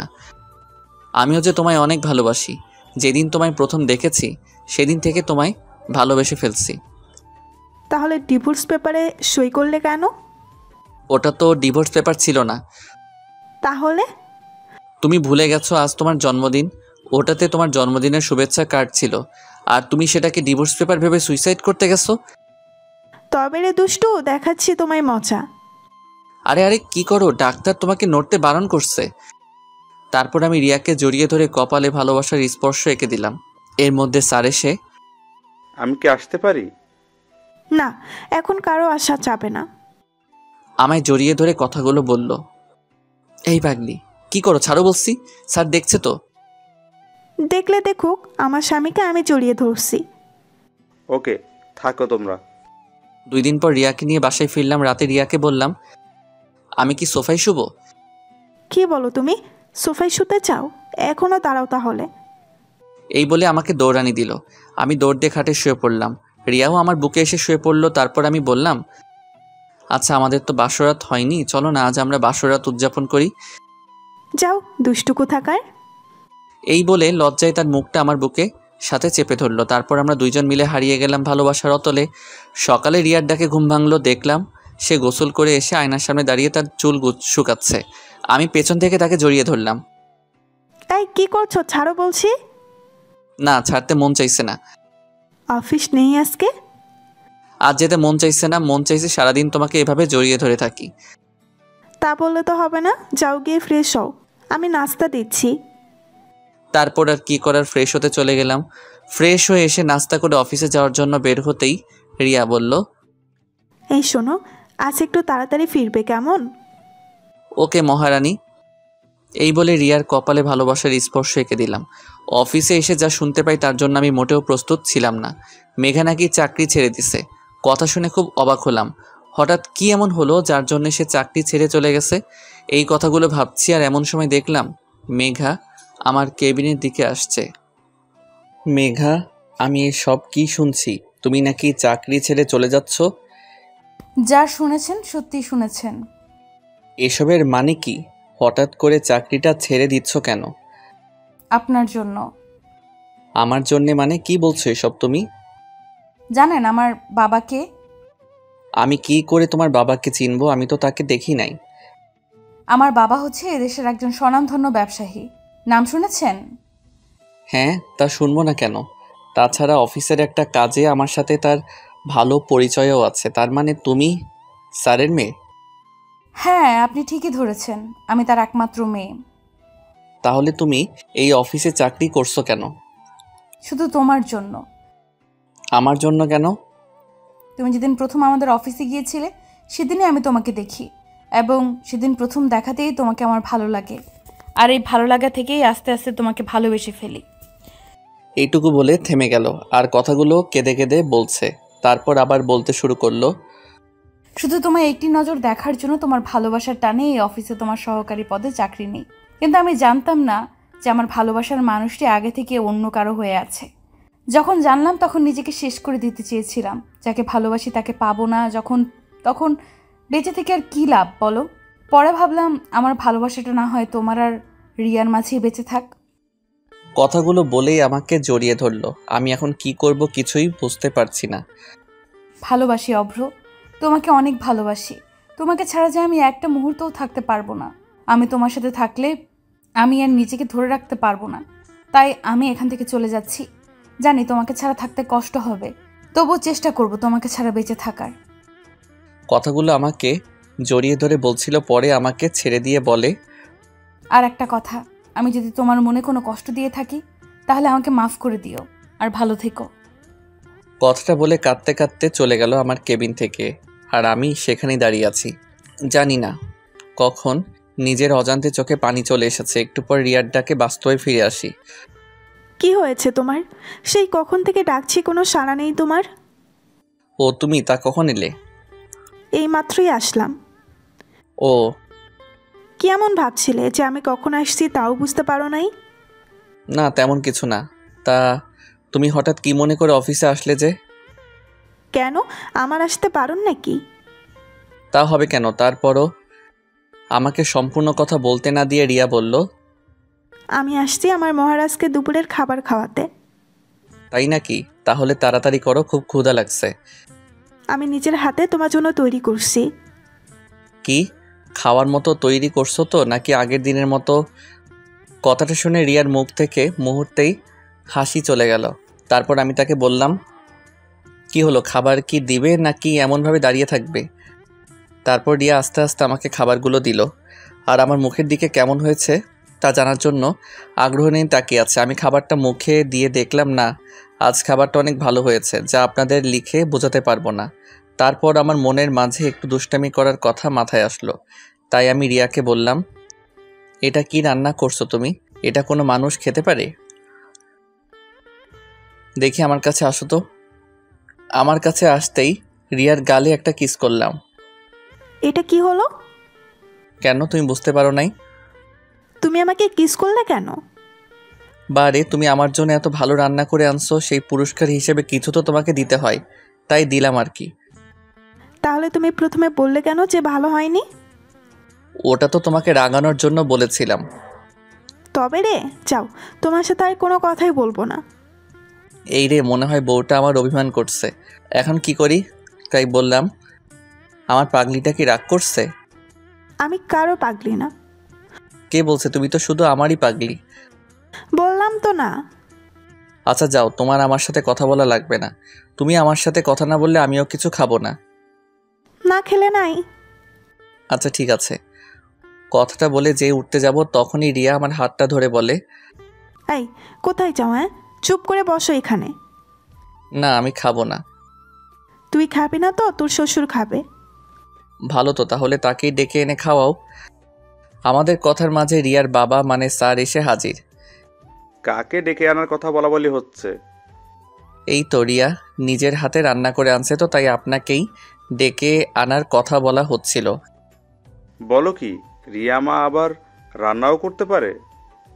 আমিও যে তোমায় অনেক ভালোবাসি। যেদিন তোমায় প্রথম দেখেছি সেদিন থেকে তোমায় ভালোবেসে ফেলছি। তাহলে ডিভোর্স পেপারে সই করলে কেন? ওটা তো ডিভোর্স পেপার ছিল না। তাহলে? তুমি ভুলে গেছো আজ তোমার জন্মদিন। ওটাতে তোমার জন্মদিনের শুভেচ্ছা কার্ড ছিল, আর তুমি সেটাকে ডিভোর্স পেপার ভেবে সুইসাইড করতে গেছো। তবে রে দুষ্টু, দেখাচ্ছি তোমায় মজা। আরে আরে কি করো, ডাক্তার তোমাকে নড়তে বারণ করছে। তারপর আমি রিয়াকে জড়িয়ে ধরে কপালে ভালোবাসার স্পর্শ এঁকে দিলাম। এর মধ্যে স্যার এসে, আমি কি আসতে পারি? না, এখন কারো আসা যাবে না। আমায় জড়িয়ে ধরে কথাগুলো বলল। এই পাগলি, কি করো, ছাড়ো বলছি। স্যার দেখছে তো। দেখলে দেখুক, আমার স্বামীকে আমি জড়িয়ে ধরছি। ওকে, থাকো তোমরা। 2 দিন পর রিয়াকে নিয়ে বাসায় ফিরলাম। রাতে রিয়াকে বললাম, আমি কি সোফায় শুবো? কি বলো তুমি? সোফায় শুতে চাও? এখনো দাঁড়াও তাহলে। এই বলে আমাকে দৌড়ানি দিল। আমি দৌড় দিয়ে খাটে শুয়ে পড়লাম। রিয়াও আমার বুকে এসে শুয়ে পড়লো। তারপর আমি বললাম, আচ্ছা আমাদের তো বাসরাত হয়নি, চলো না আজ আমরা বাসরাত উদযাপন করি। যাও দুষ্টু কোথাকার। এই বলে লজ্জায় তার মুখটা আমার বুকে সাথে চেপে ধরলো। তারপর আমরা দুইজন মিলে হারিয়ে গেলাম ভালোবাসার অতলে। সকালে রিয়ার ডাকে ঘুম ভাঙলো। দেখলাম সে গোসল করে এসে আয়নার সামনে দাঁড়িয়ে তার চুল শুকাচ্ছে। আমি পেছন থেকে তাকে জড়িয়ে ধরলাম। এই কি করছো? ছাড়ো বলছি। না, ছাড়তে মন চাইছে না। অফিস নেই আজকে? আজ যেতে মন চাইছে না, মন চাইছে সারাদিন তোমাকে এভাবে জড়িয়ে ধরে থাকি। তা বললে তো হবে না, যাও গিয়ে ফ্রেশ হও, আমি নাস্তা দিচ্ছি। তারপর আর কি করার, ফ্রেশ হতে চলে গেলাম। ফ্রেশ হয়ে এসে নাস্তা করে অফিসে যাওয়ার জন্য বের হতেই রিয়া বলল, এই শোনো, আজ একটু তাড়াতাড়ি ফিরবে কেমন? ওকে মহারানী। এই বলে রিয়ার কপালে ভালোবাসার স্পর্শ এঁকে দিলাম। অফিসে এসে যা শুনতে পাই তার জন্য আমি মোটেও প্রস্তুত ছিলাম না। মেঘা নাকি চাকরি ছেড়ে দিছে। কথা শুনে খুব অবাক হলাম। হঠাৎ কি এমন হলো যার জন্য সে চাকরি ছেড়ে চলে গেছে? এই কথাগুলো ভাবছি, আর এমন সময় দেখলাম মেঘা আমার কেবিনের দিকে আসছে। মেঘা, আমি সব কি শুনছি? তুমি নাকি চাকরি ছেড়ে চলে যাচ্ছ? যা শুনেছেন সত্যি শুনেছেন। এসবের মানে কি? হঠাৎ করে চাকরিটা ছেড়ে দিচ্ছ কেন? আপনার জন্য। আমার জন্যে মানে কি বলছো এসব তুমি? জানেন আমার বাবাকে? আমি কি করে তোমার বাবাকে চিনবো? আমি তো তাকে দেখি নাই। আমার বাবা হচ্ছে এদেশের একজন স্বনামধন্য ব্যবসায়ী। নাম শুনেছেন? হ্যাঁ, তা শুনবো না কেন? তাছাড়া অফিসের একটা কাজে আমার সাথে তার ভালো পরিচয়ও আছে। তার মানে তুমি স্যারের মেয়ে? হ্যাঁ, আপনি ঠিকই ধরেছেন, আমি তার একমাত্র মেয়ে। তাহলে তুমি এই অফিসে চাকরি করছো কেন? শুধু তোমার জন্য। আমার জন্য কেন? তুমি যেদিন প্রথম আমাদের অফিসে গিয়েছিলে সেদিনই আমি তোমাকে দেখি, এবং সেদিন প্রথম দেখাতেই তোমাকে আমার ভালো লাগে, আর এই ভালো লাগা থেকেই আস্তে আস্তে তোমাকে ভালোবেসে ফেলি। এইটুকু বলে থেমে গেল আর কথাগুলো কেঁদে কেঁদে বলছে। তারপর আবার বলতে শুরু করলো, শুধু তোমার একটি নজর দেখার জন্য তোমার ভালোবাসার টানে এই অফিসে তোমার সহকারী পদে চাকরি নেই। কিন্তু আমি জানতাম না যে আমার ভালোবাসার মানুষটি আগে থেকে অন্য কারো হয়ে আছে। যখন জানলাম তখন নিজেকে শেষ করে দিতে চেয়েছিলাম। যাকে ভালোবাসি তাকে পাবো না তখন বেঁচে থেকে আর কি লাভ বলো? পরে ভাবলাম আমার ভালোবাসাটা না হয় তোমার আর রিয়ার মাঝেই বেঁচে থাক। কথাগুলো বলেই আমাকে জড়িয়ে ধরলো। আমি এখন কি করব কিছুই বুঝতে পারছি না। ভালোবাসি অভ্র, তোমাকে অনেক ভালোবাসি। তোমাকে ছাড়া যে আমি একটা মুহূর্তও থাকতে পারবো না। আমি তোমার সাথে থাকলে আমি আর নিজেকে ধরে রাখতে পারবো না। তাই আমি এখান থেকে চলে যাচ্ছি। জানি তোমাকে ছাড়া থাকতে কষ্ট হবে, তবুও চেষ্টা করব তোমাকে ছাড়া বেঁচে থাকার। কথাগুলো আমাকে জড়িয়ে ধরে বলছিল, পরে আমাকে ছেড়ে দিয়ে বলে, আর একটা কথা, আমি যদি তোমার মনে কোনো কষ্ট দিয়ে থাকি তাহলে আমাকে মাফ করে দিও, আর ভালো থেকো। কথাটা বলে কাঁদতে কাঁদতে চলে গেল আমার কেবিন থেকে। আর আমি সেখানেই দাঁড়িয়ে আছি। জানি না কখন নিজের অজান্তে চোখে পানি চলে এসেছে। একটু পর রিয়ার ডাকে বাস্তবে ফিরে আসি। কি হয়েছে তোমার? সেই কখন থেকে ডাকছি, কোনো সাড়া নেই তোমার। ও তুমি, তা কখন এলে? এই মাত্রই আসলাম। ও, কি এমন ভাবছিলে যে আমি কখন আসছি তাও বুঝতে পারো নাই? না তেমন কিছু না। তা তুমি হঠাৎ কি মনে করে অফিসে আসলে যে? কেন, আমার আসতে পারুন নাকি? তা হবে কেন? তারপরও আমাকে সম্পূর্ণ কথা বলতে না দিয়ে রিয়া বলল, আমি আসছি আমার মহারাজকে দুপুরের খাবার খাওয়াতে। তাই নাকি? তাহলে তাড়াতাড়ি করো, খুব ক্ষুধা লাগছে। আমি নিজের হাতে তোমার জন্য তৈরি করছি। কি খাওয়ার মতো তৈরি করছো তো, নাকি আগের দিনের মতো? কথাটা শুনে রিয়ার মুখ থেকে মুহূর্তেই হাসি চলে গেল। তারপর আমি তাকে বললাম, কি হলো, খাবার কি দিবে নাকি এমনভাবে দাঁড়িয়ে থাকবে? তারপর রিয়া আস্তে আস্তে আমাকে খাবারগুলো দিল, আর আমার মুখের দিকে কেমন হয়েছে তা জানার জন্য আগ্রহ নিয়ে তাকিয়ে আছে। আমি খাবারটা মুখে দিয়ে দেখলাম, না, আজ খাবারটা অনেক ভালো হয়েছে, যা আপনাদের লিখে বোঝাতে পারবো না। তারপর আমার মনের মাঝে একটু দুষ্টামি করার কথা মাথায় আসলো। তাই আমি রিয়াকে বললাম, এটা কি রান্না করছো তুমি? এটা কোনো মানুষ খেতে পারে? দেখি আমার কাছে আসো তো। আমার কাছে আসতেই রিয়ার গালে একটা কিস করলাম। এটা কি হলো? কেন, তুমি বুঝতে পারো নাই? তুমি আমাকে কিস করলে কেন? বারে, তুমি আমার জন্য এত ভালো রান্না করে আনছো, সেই পুরস্কার হিসেবে কিছু তো তোমাকে দিতে হয়, তাই দিলাম আর কি। তাহলে তুমি প্রথমে বললে কেন যে ভালো হয়নি? ওটা তো তোমাকে রাগানোর জন্য বলেছিলাম। তবে রে, যাও, তোমার সাথে আর কোনো কথাই বলবো না। এই রে, মনে হয় বউটা আমার অভিমান করছে। এখন কি করি? তাই বললাম, আমার পাগলিটা কি রাগ করছে? আমি কারো পাগলি না। কে বলছে? তুমি তো শুধু আমারই পাগলি। বললাম তো না। আচ্ছা যাও, তোমার আমার সাথে কথা বলা লাগবে না। তুমি আমার সাথে কথা না বললে আমিও কিছু খাবো না। না খেলে নাই। আচ্ছা ঠিক আছে। কথাটা বলে যে উঠতে যাব তখনই রিয়া আমার হাতটা ধরে বলে, এই, কোথায় যাও? হ্যাঁ, চুপ করে বসো এখানে। না আমি খাবো না। তুই খাবি না তো তোর শ্বশুর খাবে। ভালো তো, তাহলে তাকেই ডেকে এনে খাওয়াও। আমাদের কথার মাঝে রিয়ার বাবা মানে স্যার এসে হাজির। কাকে ডেকে আনার কথা বলা বলি হচ্ছে? এই তো রিয়া নিজের হাতে রান্না করে আনছে, তো তাই আপনাকেই ডেকে আনার কথা বলা হচ্ছিল। বলো কি, রিয়া মা আবার রান্নাও করতে পারে?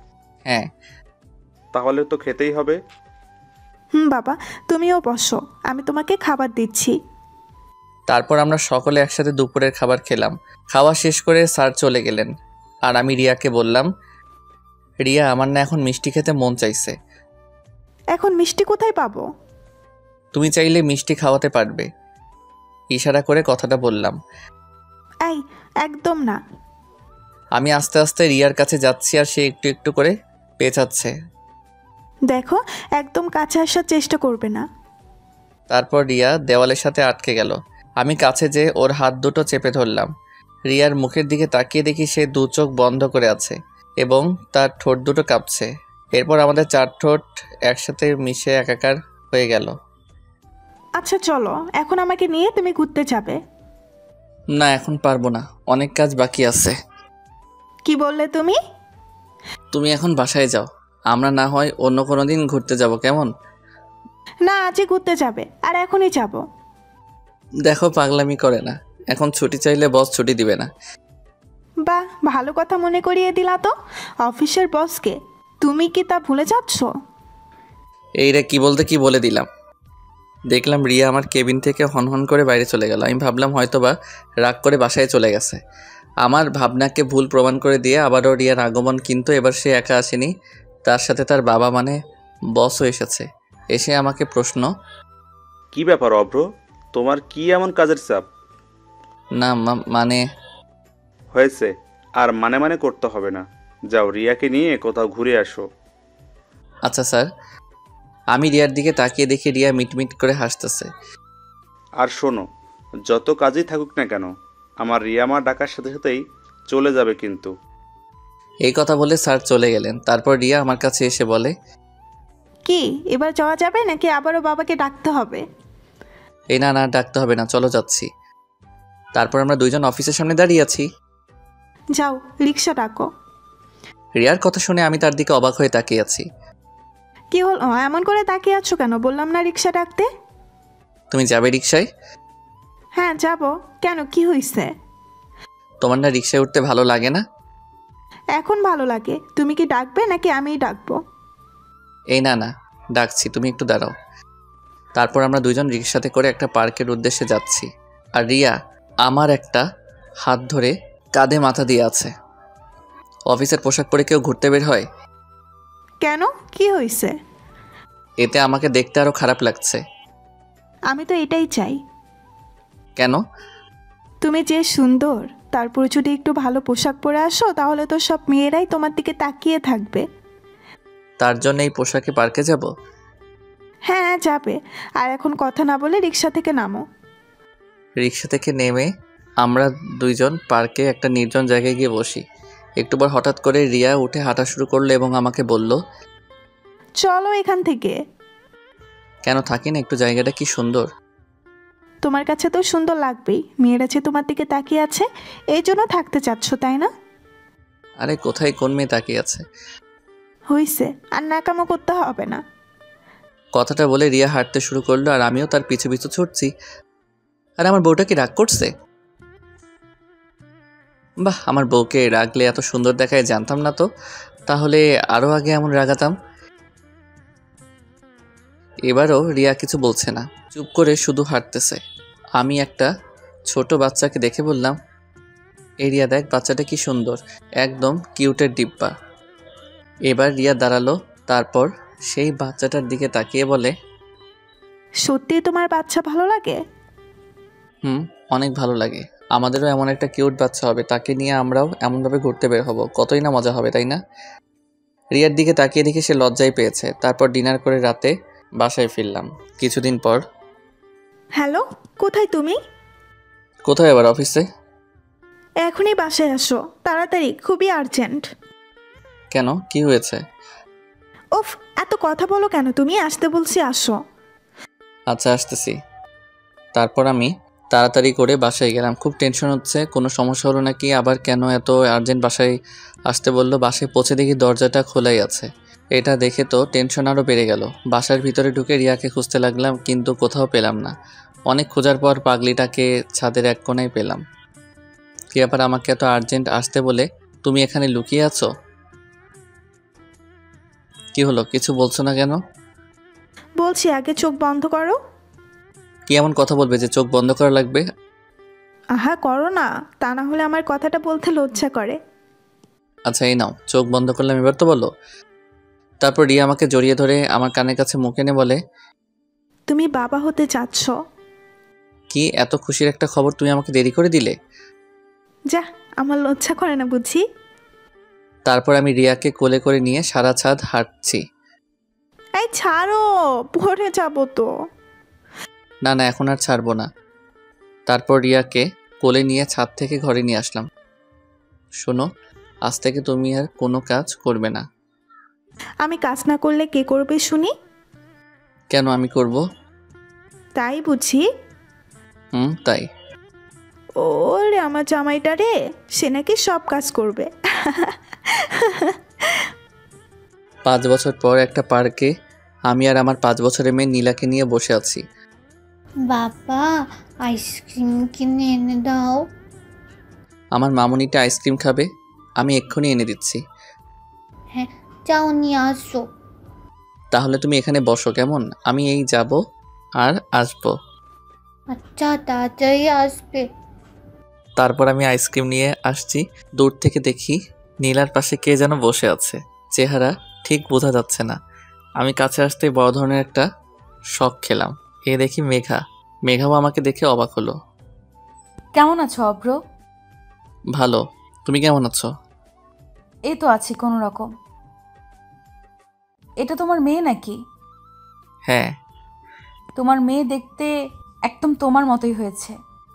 হ্যাঁ। তাহলে তো খেতেই হবে। বাবা, তুমিও বসো, আমি তোমাকে খাবার দিচ্ছি। তারপর আমরা সকলে একসাথে দুপুরের খাবার খেলাম। খাওয়া শেষ করে স্যার চলে গেলেন, আর আমি রিয়াকে বললাম, রিয়া, আমার না এখন মিষ্টি খেতে মন চাইছে। এখন মিষ্টি কোথায় পাবো? তুমি চাইলে মিষ্টি খাওয়াতে পারবে। ইশারা করে কথাটা বললাম। এই, একদম না। আমি আস্তে আস্তে রিয়ার কাছে যাচ্ছি, আর সে একটু একটু করে পেঁচাচ্ছে। দেখো, একদম কাছে আসার চেষ্টা করবে না। তারপর রিয়া দেওয়ালের সাথে আটকে গেল। আমি কাছে যেয়ে ওর হাত দুটো চেপে ধরলাম। রিয়ার মুখের দিকে তাকিয়ে দেখি সে দু চোখ বন্ধ করে আছে এবং তার ঠোঁট দুটো কাঁপছে। এরপর আমাদের 4 ঠোঁট একসাথে মিশে একাকার হয়ে গেল। আচ্ছা চলো, এখন আমাকে নিয়ে তুমি ঘুরতে যাবে। না, এখন পারবো না, অনেক কাজ বাকি আছে। কি বললে তুমি? তুমি এখন বাসায় যাও, আমরা না হয় অন্য কোনো দিন ঘুরতে যাব, কেমন? না, আজই ঘুরতে যাবে, আর এখনই যাব। দেখো, পাগলামি করে না, এখন ছুটি চাইলে বস ছুটি দিবে না। বাহ, ভালো কথা মনে করিয়ে দিলা তো। অফিসের বসকে তুমি কি তা ভুলে যাচ্ছ? এই রে, কি বলতে কি বলে দিলাম। দেখলাম রিয়া আমার কেবিন থেকে হনহন করে বাইরে চলে গেল। আমি ভাবলাম হয়তোবা রাগ করে বাসায় চলে গেছে। আমার ভাবনাকে ভুল প্রমাণ করে দিয়ে আবারও রিয়ার আগমন, কিন্তু এবার সে একা আসেনি, তার সাথে তার বাবা মানে বসও এসেছে। এসে আমাকে প্রশ্ন, কি ব্যাপার অভ্র, তোমার কি এমন কাজের চাপ? না মানে। হয়েছে, আর মানে মানে করতে হবে না। যাও, রিয়াকে নিয়ে কোথাও ঘুরে আসো। আচ্ছা স্যার। আমি রিয়ার দিকে তাকিয়ে দেখি রিয়া মিটমিট করে হাসতেছে। আর শোনো, যত কাজই থাকুক না কেন, আমার রিয়া মা ডাকার সাথে সাথেই চলে যাবে কিন্তু। এই কথা বলে স্যার চলে গেলেন। তারপর রিয়া আমার কাছে এসে বলে, কি এবার যাওয়া যাবে নাকি আবারও বাবাকে ডাকতে হবে? এই না না, ডাকতে হবে না, চলো যাচ্ছি। তারপর আমরা দুইজন অফিসের সামনে দাঁড়িয়ে আছি। যাও, রিক্সা ডাকো। রিয়ার কথা শুনে আমি তার দিকে অবাক হয়ে তাকিয়ে আছি। কি হল, এমন করে তাকিয়ে আছো কেন? বললাম না রিক্সা ডাকতে। তুমি যাবে রিক্সায়? হ্যাঁ যাব। কেন, কি হয়েছে? তোমার না রিক্সায় উঠতে ভালো লাগে না? এখন ভালো লাগে। তুমি কি ডাকবে নাকি আমিই ডাকবো? এই না না, ডাকছি, তুমি একটু দাঁড়াও। তারপর আমরা দুইজন রিক্সাতে করে একটা পার্কের উদ্দেশ্যে যাচ্ছি, আর রিয়া আমার একটা হাত ধরে কাঁধে মাথা দিয়ে আছে। অফিসের পোশাক পরে কেউ ঘুরতে বের হয়? কেন, কি হয়েছে? এতে আমাকে দেখতে আরো খারাপ লাগছে। আমি তো এটাই চাই। কেন? তুমি যে সুন্দর, তারপর যদি একটু ভালো পোশাক পরে আসো, তাহলে তো সব মেয়েরাই তোমার দিকে তাকিয়ে থাকবে। তার জন্য এই পোশাকে পার্কে যাব? হ্যাঁ যাবে। আর এখন কথা না বলে রিক্সা থেকে নামো। রিক্সা থেকে নেমে আমরা দুইজন পার্কে একটা নির্জন জায়গায় গিয়ে বসি। একটু পর হঠাৎ করে রিয়া উঠে হাঁটা শুরু করলো এবং আমাকে বলল, চলো এখান থেকে। কেন, থাকি না, একটু জায়গাটা কি সুন্দর। তোমার কাছে তো সুন্দর লাগবেই, মেয়েরা যে তোমার দিকে তাকিয়ে আছে এই জন্য থাকতে চাচ্ছ, তাই না? আরে কোথায় কোন মেয়ে তাকিয়ে আছে? হইছে, আর নাকামো করতে হবে না। কথাটা বলে রিয়া হাঁটতে শুরু করলো, আর আমিও তার পিছু পিছু ছুটছি। আর আমার বউটা কি রাগ করছে? বাহ, আমার বউকে রাগলে এত সুন্দর দেখায় জানতাম না তো। তাহলে আরও আগে এমন রাগাতাম। এবারও রিয়া কিছু বলছে না, চুপ করে শুধু হাঁটতেছে। আমি একটা ছোট বাচ্চাকে দেখে বললাম, এই রিয়া দেখ, বাচ্চাটা কি সুন্দর, একদম কিউটের ডিব্বা। এবার রিয়া দাঁড়ালো, তারপর সেই বাচ্চাটার দিকে তাকিয়ে বলে, সত্যি তোমার বাচ্চা ভালো লাগে? অনেক ভালো লাগে। আমাদেরও এমন একটা কিউট বাচ্চা হবে, তাকে নিয়ে আমরাও এমনভাবে ঘুরতে বের হব, কতই না মজা হবে, তাই না? রিয়ার দিকে তাকিয়ে দেখে সে লজ্জায় পেয়েছে। তারপর ডিনার করে রাতে বাসায় ফিরলাম। কিছুদিন পর। হ্যালো, কোথায় তুমি? কোথায় আবার? অফিসে। এখনই বাসায় আসো তাড়াতাড়ি, খুবই আর্জেন্ট। কেন, কি হয়েছে? উফ, এত কথা বলো কেন তুমি? আসতে বলছি, আসো। আচ্ছা, আসতেছি। তারপর আমি তাড়াতাড়ি করে বাসায় গেলাম। খুব টেনশন হচ্ছে, কোনো সমস্যা হলো নাকি, আবার কেন এত আর্জেন্ট বাসায় আসতে বললো। বাসায় পৌঁছে দেখি দরজাটা খোলাই আছে। এটা দেখে তো টেনশন আরও বেড়ে গেল। বাসার ভিতরে ঢুকে রিয়াকে খুঁজতে লাগলাম, কিন্তু কোথাও পেলাম না। অনেক খোঁজার পর পাগলিটাকে ছাদের এক কোণায় পেলাম। কি ব্যাপার, আমাকে এত আর্জেন্ট আসতে বলে তুমি এখানে লুকিয়ে আছো? কি হলো, কিছু বলছো না কেন? বলছি আগে চোখ বন্ধ করো। কি এমন কথা বলবে যে চোখ বন্ধ করা লাগবে? আহা করো না, তা না হলে আমার কথাটা বলতে লজ্জা করে। আচ্ছা এই নাও, চোখ বন্ধ করলাম, এবার তো বলো। তারপর রিয়া আমাকে জড়িয়ে ধরে আমার কানের কাছে মুখ এনে বলে, তুমি বাবা হতে চাচ্ছ। কি এত খুশির একটা খবর তুমি আমাকে দেরি করে দিলে? যা, আমার লজ্জা করে না বুঝি। তারপর আমি রিয়াকে কোলে করে নিয়ে সারা ছাদ হাঁটছি। এই ছাড়ো, পড়ে যাবো তো। না না, এখন আর ছাড়বো না। তারপর রিয়াকে কোলে নিয়ে ছাদ থেকে ঘরে নিয়ে আসলাম। শোনো, আজ থেকে তুমি আর কোনো কাজ করবে না। আমি কাজ না করলে কে করবে শুনি? কেন, আমি করব। তাই বুঝি? তাই। ওরে আমার জামাইটা রে, সে নাকি সব কাজ করবে। 5 বছর পর একটা পার্কে আমি আর আমার 5 বছরের মেয়ে নীলাকে নিয়ে বসে আছি। বাবা, আইসক্রিম কিনে এনে দাও। আমার মামুনিটা আইসক্রিম খাবে, আমি এক্ষুনি এনে দিচ্ছি। হ্যাঁ, যাও নিয়ে আসো। তাহলে তুমি এখানে বসো কেমন, আমি এই যাব আর আসবো। আচ্ছা, তাড়াতাড়ি আসবে। তারপর আমি আইসক্রিম নিয়ে আসছি। দূর থেকে দেখি নীলার পাশে কে যেন বসে আছে, চেহারা ঠিক বোঝা যাচ্ছে না। আমি কাছে আসতে বড় ধরনের একটা শক খেলাম। এ দেখি মেঘা। মেঘাও আমাকে দেখে অবাক হলো। কেমন আছো অভ্র? ভালো, তুমি কেমন আছো? এই তো আছি কোনো রকম। এটা তোমার মেয়ে নাকি? হ্যাঁ। তোমার মেয়ে দেখতে একদম তোমার মতোই হয়েছে।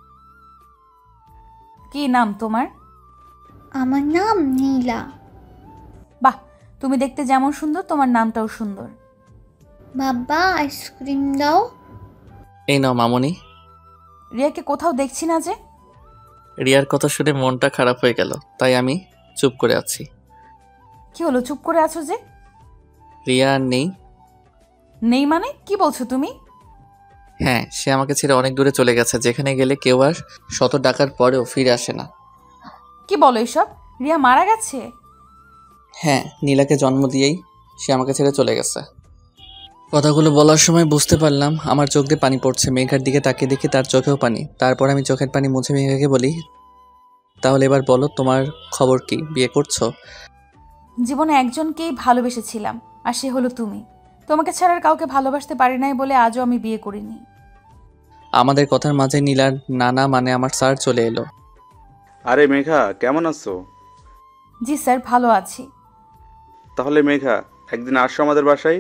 কি নাম তোমার? আমার নাম নীলা। বাহ, তুমি দেখতে যেমন সুন্দর তোমার নামটাও সুন্দর। বাবা, আইসক্রিম দাও। এই নাও মামুনি। রিয়াকে কোথাও দেখছি না যে। রিয়ার কথা শুনে মনটা খারাপ হয়ে গেল, তাই আমি চুপ করে আছি। কি হলো, চুপ করে আছো যে? রিয়া আর নেই। নেই মানে কি বলছো তুমি? হ্যাঁ, সে আমাকে ছেড়ে অনেক দূরে চলে গেছে, যেখানে গেলে কেউ আর শত ডাকার পরেও ফিরে আসে না। কি বলো এসব? রিয়া মারা গেছে? হ্যাঁ, নীলাকে জন্ম দিয়েই সে আমাকে ছেড়ে চলে গেছে। কথাগুলো বলার সময় বুঝতে পারলাম আমার চোখ দিয়ে পানি পড়ছে। মেঘার দিকে তাকিয়ে দেখি তার চোখেও পানি। তারপর আমি চোখের পানি মুছে মেঘাকে বলি, তাহলে এবার বলো তোমার খবর কি, বিয়ে করছো? জীবনে একজনকেই ভালোবেসেছিলাম, আর সে হলো তুমি। তোমাকে ছাড়া আর কাউকে ভালোবাসতে পারি নাই বলে আজও আমি বিয়ে করিনি। আমাদের কথার মাঝে নীলার নানা মানে আমার স্যার চলে এলো। আরে মেঘা, কেমন আছো? জি স্যার, ভালো আছি। তাহলে মেঘা, একদিন আসো আমাদের বাসায়।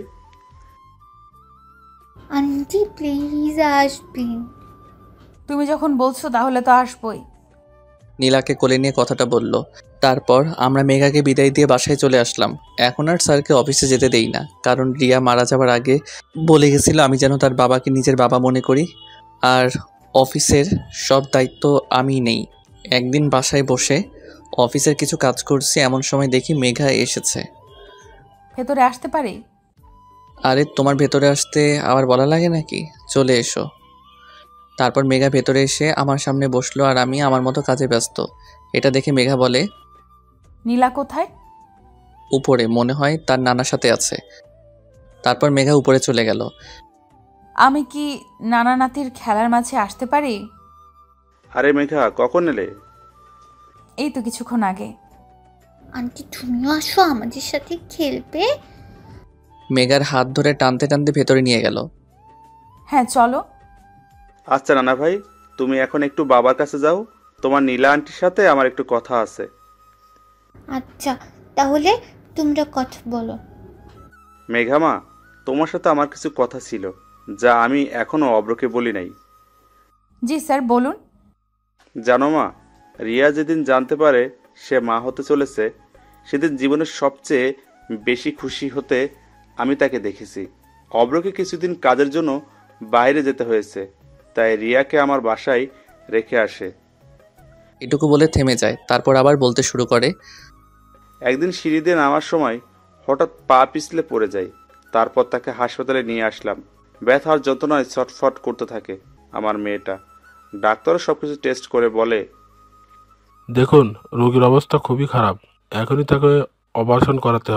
আন্টি প্লিজ আসবেন। তুমি যখন বলছো তাহলে তো আসবই। নীলাকে কোলে নিয়ে কথাটা বলল। তারপর আমরা মেঘাকে বিদায় দিয়ে বাসায় চলে আসলাম। এখন আর স্যারকে অফিসে যেতে দেই না, কারণ রিয়া মারা যাবার আগে বলে গেছিল আমি যেন তার বাবাকে নিজের বাবা মনে করি, আর অফিসের সব দায়িত্ব আমি নেই। একদিন বাসায় বসে অফিসের কিছু কাজ করছি, এমন সময় দেখি মেঘা এসেছে। ভেতরে আসতে পারি? আরে তোমার ভেতরে আসতে আবার বলা লাগে নাকি, চলে এসো। তারপর মেঘা ভেতরে এসে আমার সামনে বসলো, আর আমি আমার মতো কাজে ব্যস্ত। এটা দেখে মেঘা বলে, নীলা কোথায়? উপরে, মনে হয় তার নানার সাথে আছে। তারপর মেঘা উপরে চলে গেল। আমি কি নানা নাতির খেলার মাঝে আসতে পারি? আরে মেঘা, কখন এলে? এই তো কিছুক্ষণ আগে। আন্টি তুমিও আসো, আমাদের সাথে খেলবে। মেঘার হাত ধরে টানতে টানতে ভেতরে নিয়ে গেল। হ্যাঁ চলো। আচ্ছা নানা ভাই, তুমি এখন একটু বাবার কাছে যাও, তোমার নীলা আন্টির সাথে আমার একটু কথা আছে। আচ্ছা, তাহলে তোমরা কথা বলো। মেঘা মা, তোমার সাথে আমার কিছু কথা ছিল, যা আমি এখনো অব্রকে বলি নাই। জি স্যার, বলুন। জানো মা, রিয়া যেদিন জানতে পারে সে মা হতে চলেছে, সেদিন জীবনের সবচেয়ে বেশি খুশি হতে আমি তাকে দেখেছি। অব্রকে কিছুদিন কাজের জন্য বাইরে যেতে হয়েছে, তাই রিয়াকে আমার বাসায় রেখে আসে। এটুকু বলে থেমে যায়, তারপর আবার বলতে শুরু করে, একদিন সিঁড়ি দিয়ে নামার সময় হঠাৎ পা পিছলে পড়ে যায়। তারপর তাকে হাসপাতালে নিয়ে আসলাম। ব্যথার যন্ত্রণায় ছটফট করতে থাকে আমার মেয়েটা। ডাক্তারও সবকিছু টেস্ট করে বলে, দেখুন রোগীর অবস্থা খুবই খারাপ, এখনই তাকে অপারেশন করাতে হবে।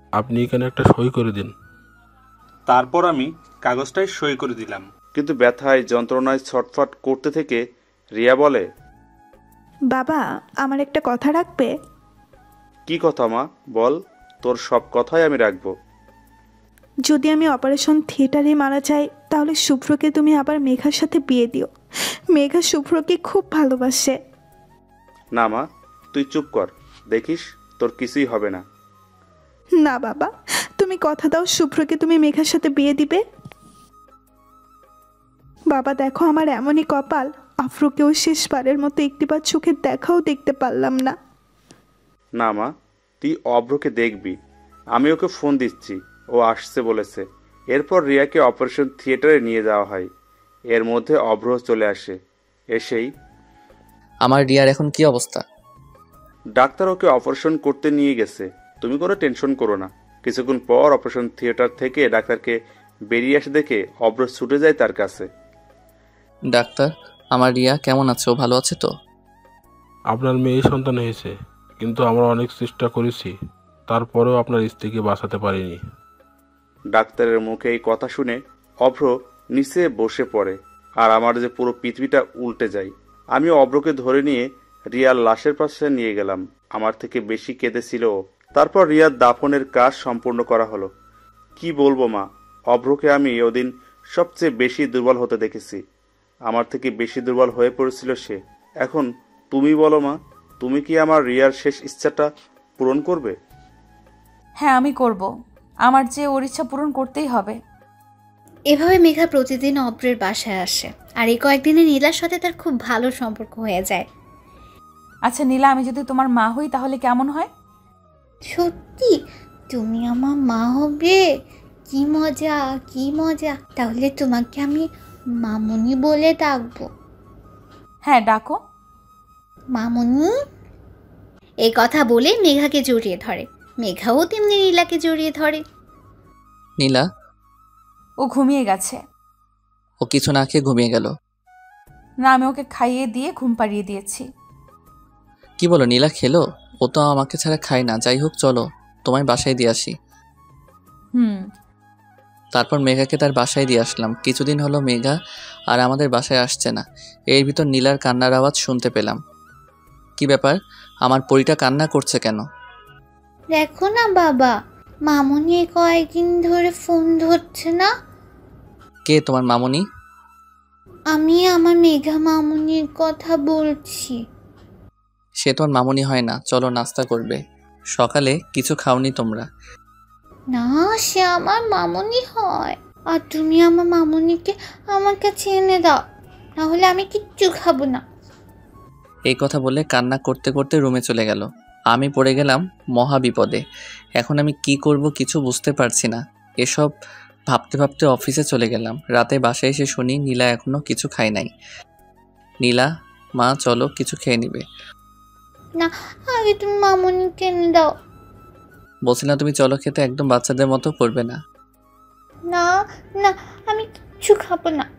আপনি এখানে একটা সই করে দিন। তারপর আমি কাগজটায় সই করে দিলাম। কিন্তু ব্যথায় যন্ত্রণায় ছটফট করতে থেকে রিয়া বলে, বাবা আমার একটা কথা রাখবে? কি কথা মা, বল, তোর সব কথাই আমি রাখবো। যদি আমি অপারেশন থিয়েটারে মারা যাই তাহলে শুভ্রকে তুমি আবার মেঘার সাথে বিয়ে দিও। মেঘা শুভ্রকে খুব ভালোবাসে। না মা, তুই চুপ কর, দেখিস তোর কিছুই হবে না। না বাবা, তুমি কথা দাও শুভ্রকে তুমি মেঘার সাথে বিয়ে দিবে। বাবা দেখো আমার এমনই কপাল, আফ্রোকেও শেষবারের মতো একটিবার চোখের দেখাও দেখতে পারলাম না। না মা, তুই অভ্রকে দেখবি। আমি ওকে ফোন দিচ্ছি, ও আসছে বলেছে। এরপর রিয়াকে অপারেশন থিয়েটারে নিয়ে যাওয়া হয়। এর মধ্যে অভ্র চলে আসে। এসেই, আমার রিয়ার এখন কি অবস্থা? ডাক্তার ওকে অপারেশন করতে নিয়ে গেছে, তুমি কোনো টেনশন করো না। কিছুক্ষণ পর অপারেশন থিয়েটার থেকে ডাক্তারকে বেরিয়ে আসে দেখে অভ্র ছুটে যায় তার কাছে। ডাক্তার, আমার রিয়া কেমন আছে? ও ভালো আছে তো? আপনার মেয়ে সন্তান হয়েছে, কিন্তু আমরা অনেক চেষ্টা করেছি, তারপরেও আপনার স্ত্রীকে বাঁচাতে পারিনি। ডাক্তারের মুখে এই কথা শুনে অভ্র নিচে বসে পড়ে, আর আমার যে পুরো পৃথিবীটা উল্টে যায়। আমি অভ্রকে ধরে নিয়ে রিয়ার লাশের পাশে নিয়ে গেলাম। আমার থেকে বেশি কেঁদেছিল ও। তারপর রিয়ার দাফনের কাজ সম্পূর্ণ করা হলো। কি বলবো মা, অভ্রকে আমি ওদিন সবচেয়ে বেশি দুর্বল হতে দেখেছি। আমার থেকে বেশি দুর্বল হয়ে পড়েছিল সে। এখন তুমি বলো মা, তুমি কি আমার রিয়ার শেষ ইচ্ছাটা পূরণ করবে? হ্যাঁ আমি করব, আমার যে ওর ইচ্ছা পূরণ করতেই হবে। এভাবে মেঘা প্রতিদিন অব্রের বাসায় আসে, আর এই কয়েকদিনে নীলার সাথে তার খুব ভালো সম্পর্ক হয়ে যায়। আচ্ছা নীলা, আমি যদি তোমার মা হই তাহলে কেমন হয়? সত্যি তুমি আমার মা হবে? কি মজা, কি মজা! তাহলে তোমাকে আমি মামুনি বলে ডাকবো। হ্যাঁ ডাকো। মামুনি। এই কথা বলে মেঘাকে জড়িয়ে ধরে। মেঘাও তেমনি নীলাকে জড়িয়ে ধরে। নীলা? ও ঘুমিয়ে গেছে। ও কিছু না খেয়ে ঘুমিয়ে গেল? না, আমি ওকে খাইয়ে দিয়ে ঘুম পাড়িয়ে দিয়েছি। কি বলো, নীলা খেলো? ও তো আমাকে ছাড়া খায় না। যাই হোক, চলো তোমায় বাসায় দিয়ে আসি। তারপর মেঘাকে তার বাসায় দিয়ে আসলাম। কিছুদিন হলো মেঘা আর আমাদের বাসায় আসছে না। এর ভিতর নীলার কান্নার আওয়াজ শুনতে পেলাম। কি ব্যাপার, আমার পরীটা কান্না করছে কেন? দেখো না বাবা, মামুনি কয়েকদিন ধরে ফোন ধরছে না। কে তোমার মামুনি? আমি আমার মেঘা মামুনির কথা বলছি। সে তোমার মামুনি হয় না। চলো নাস্তা করবে। সকালে কিছু খাওনি তোমরা? না, সে আমার মামুনি হয়। আর তুমি আমার মামুনিকে আমার কাছে এনে দাও, নাহলে আমি কিচ্ছু খাবো না। এই কথা বলে কান্না করতে করতে রুমে চলে গেল। আমি পড়ে গেলাম মহা বিপদে। এখন আমি কি করব কিছু বুঝতে পারছি না। এসব ভাবতে ভাবতে অফিসে চলে গেলাম। রাতে বাসায় এসে শুনি নীলা এখনো কিছু খায় নাই। নীলা, মা চলো কিছু খেয়ে নিবে। না, আগে তুমি মামুনিকে এনে দাও। বলছিলাম তুমি চলো খেতে, একদম বাচ্চাদের মতো করবে না। না না, আমি কিচ্ছু খাবো না।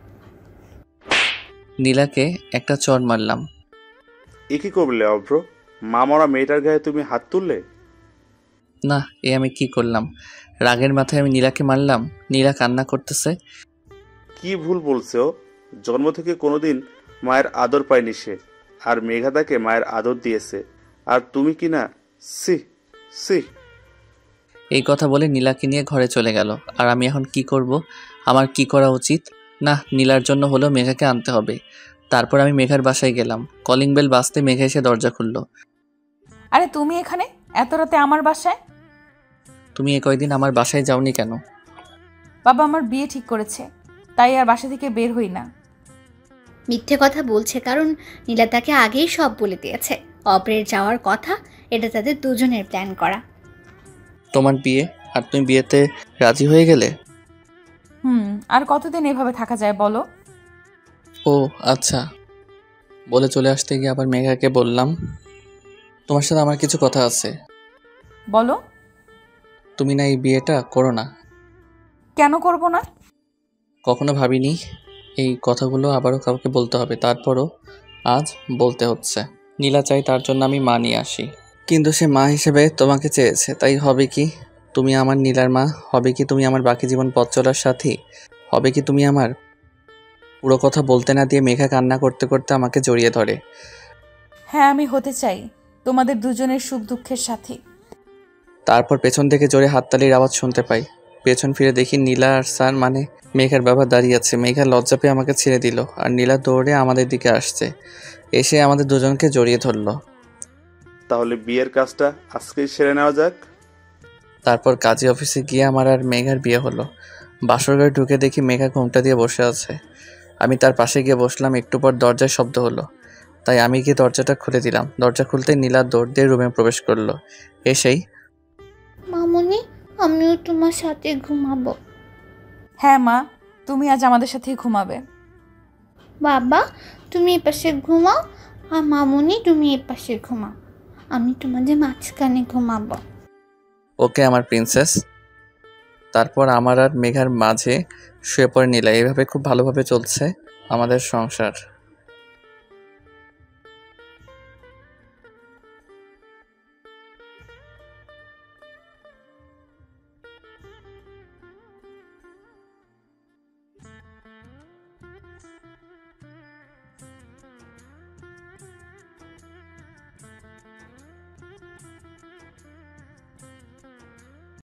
নীলাকে একটা চড় মারলাম। এ কি করলে অভ্র? মা মরা মেয়েটার গায়ে তুমি হাত তুললে? না, এ আমি কি করলাম? রাগের মাথায় আমি নীলাকে মারলাম। নীলা কান্না করতেছে। কি ভুল বলছে ও? জন্ম থেকে কোনোদিন মায়ের আদর পায়নি সে, আর মেঘা তাকে মায়ের আদর দিয়েছে, আর তুমি কি না? সি সি। এই কথা বলে নীলাকে নিয়ে ঘরে চলে গেল। আর আমি এখন কি করব? আমার কি করা উচিত? না, নীলার জন্য হলো মেঘাকে আনতে হবে। তারপর আমি মেঘার বাসায় গেলাম। কলিং বেল বাজতে মেঘা এসে দরজা খুললো। আরে তুমি এখানে এত রাতে আমার বাসায়? তুমি এ কয়দিন আমার বাসায় যাওনি কেন? বাবা আমার বিয়ে ঠিক করেছে, তাই আর বাসা থেকে বের হই না। মিথ্যে কথা বলছে, কারণ নীলা তাকে আগেই সব বলে দিয়েছে। অপরের যাওয়ার কথা, এটা তাদের দুজনের প্ল্যান করা। তোমার বিয়ে, আর তুমি বিয়েতে রাজি হয়ে গেলে? আর কতদিন এভাবে থাকা যায় বলো? ও আচ্ছা। বলে চলে আসতে গিয়ে আবার মেঘাকে বললাম, তোমার সাথে আমার কিছু কথা আছে। বলো। তুমি না এই বিয়েটা করো না? কেন করব না? কখনো ভাবিনি এই কথাগুলো আবারও কাউকে বলতে হবে, তারপরও আজ বলতে হচ্ছে। নীলা চাই তার জন্য আমি মা নিয়ে আসি, কিন্তু সে মা হিসেবে তোমাকে চেয়েছে, তাই হবে কি তুমি আমার নীলার মা? হবে কি তুমি আমার বাকি জীবন পথ চলার সাথী? হবে কি তুমি আমার? পুরো কথা বলতে না দিয়ে মেঘা কান্না করতে করতে আমাকে জড়িয়ে ধরে। হ্যাঁ, আমি হতে চাই তোমাদের দুজনের সুখ দুঃখের সাথী। তারপর পেছন থেকে জোরে হাততালির আওয়াজ শুনতে পাই। পেছন ফিরে দেখি নীলা আর স্যার মানে মেঘার বাবা দাঁড়িয়ে আছে। মেঘা লজ্জা পেয়ে আমাকে ছেড়ে দিল আর নীলা দৌড়ে আমাদের দিকে আসছে, এসে আমাদের দুজনকে জড়িয়ে ধরলো। তাহলে বিয়ের কাজটা আজকেই সেরে নেওয়া যাক। তারপর কাজী অফিসে গিয়ে আমার আর মেঘার বিয়ে হলো। বাসর ঘরে ঢুকে দেখি মেঘা ঘোমটা দিয়ে বসে আছে। আমি তার পাশে গিয়ে বসলাম। একটু পর দরজায় শব্দ হলো, তাই আমি গিয়ে দরজাটা খুলে দিলাম। দরজা খুলতে নীলা দৌড় দিয়ে রুমে প্রবেশ করলো। এসেই, মামুনি, আমিও তোমার সাথে ঘুমাবো। হ্যাঁ মা, তুমি আজ আমাদের সাথেই ঘুমাবে। বাবা, তুমি এপাশে ঘুমাও, আর মামুনি তুমি এপাশে ঘুমাও। আমি তোমাদের মাঝখানে ঘুমাবো। ওকে আমার প্রিন্সেস। তারপর আমার আর মেঘার মাঝে শুয়ে পড়ে নীলা। এইভাবে খুব ভালোভাবে চলছে আমাদের সংসার।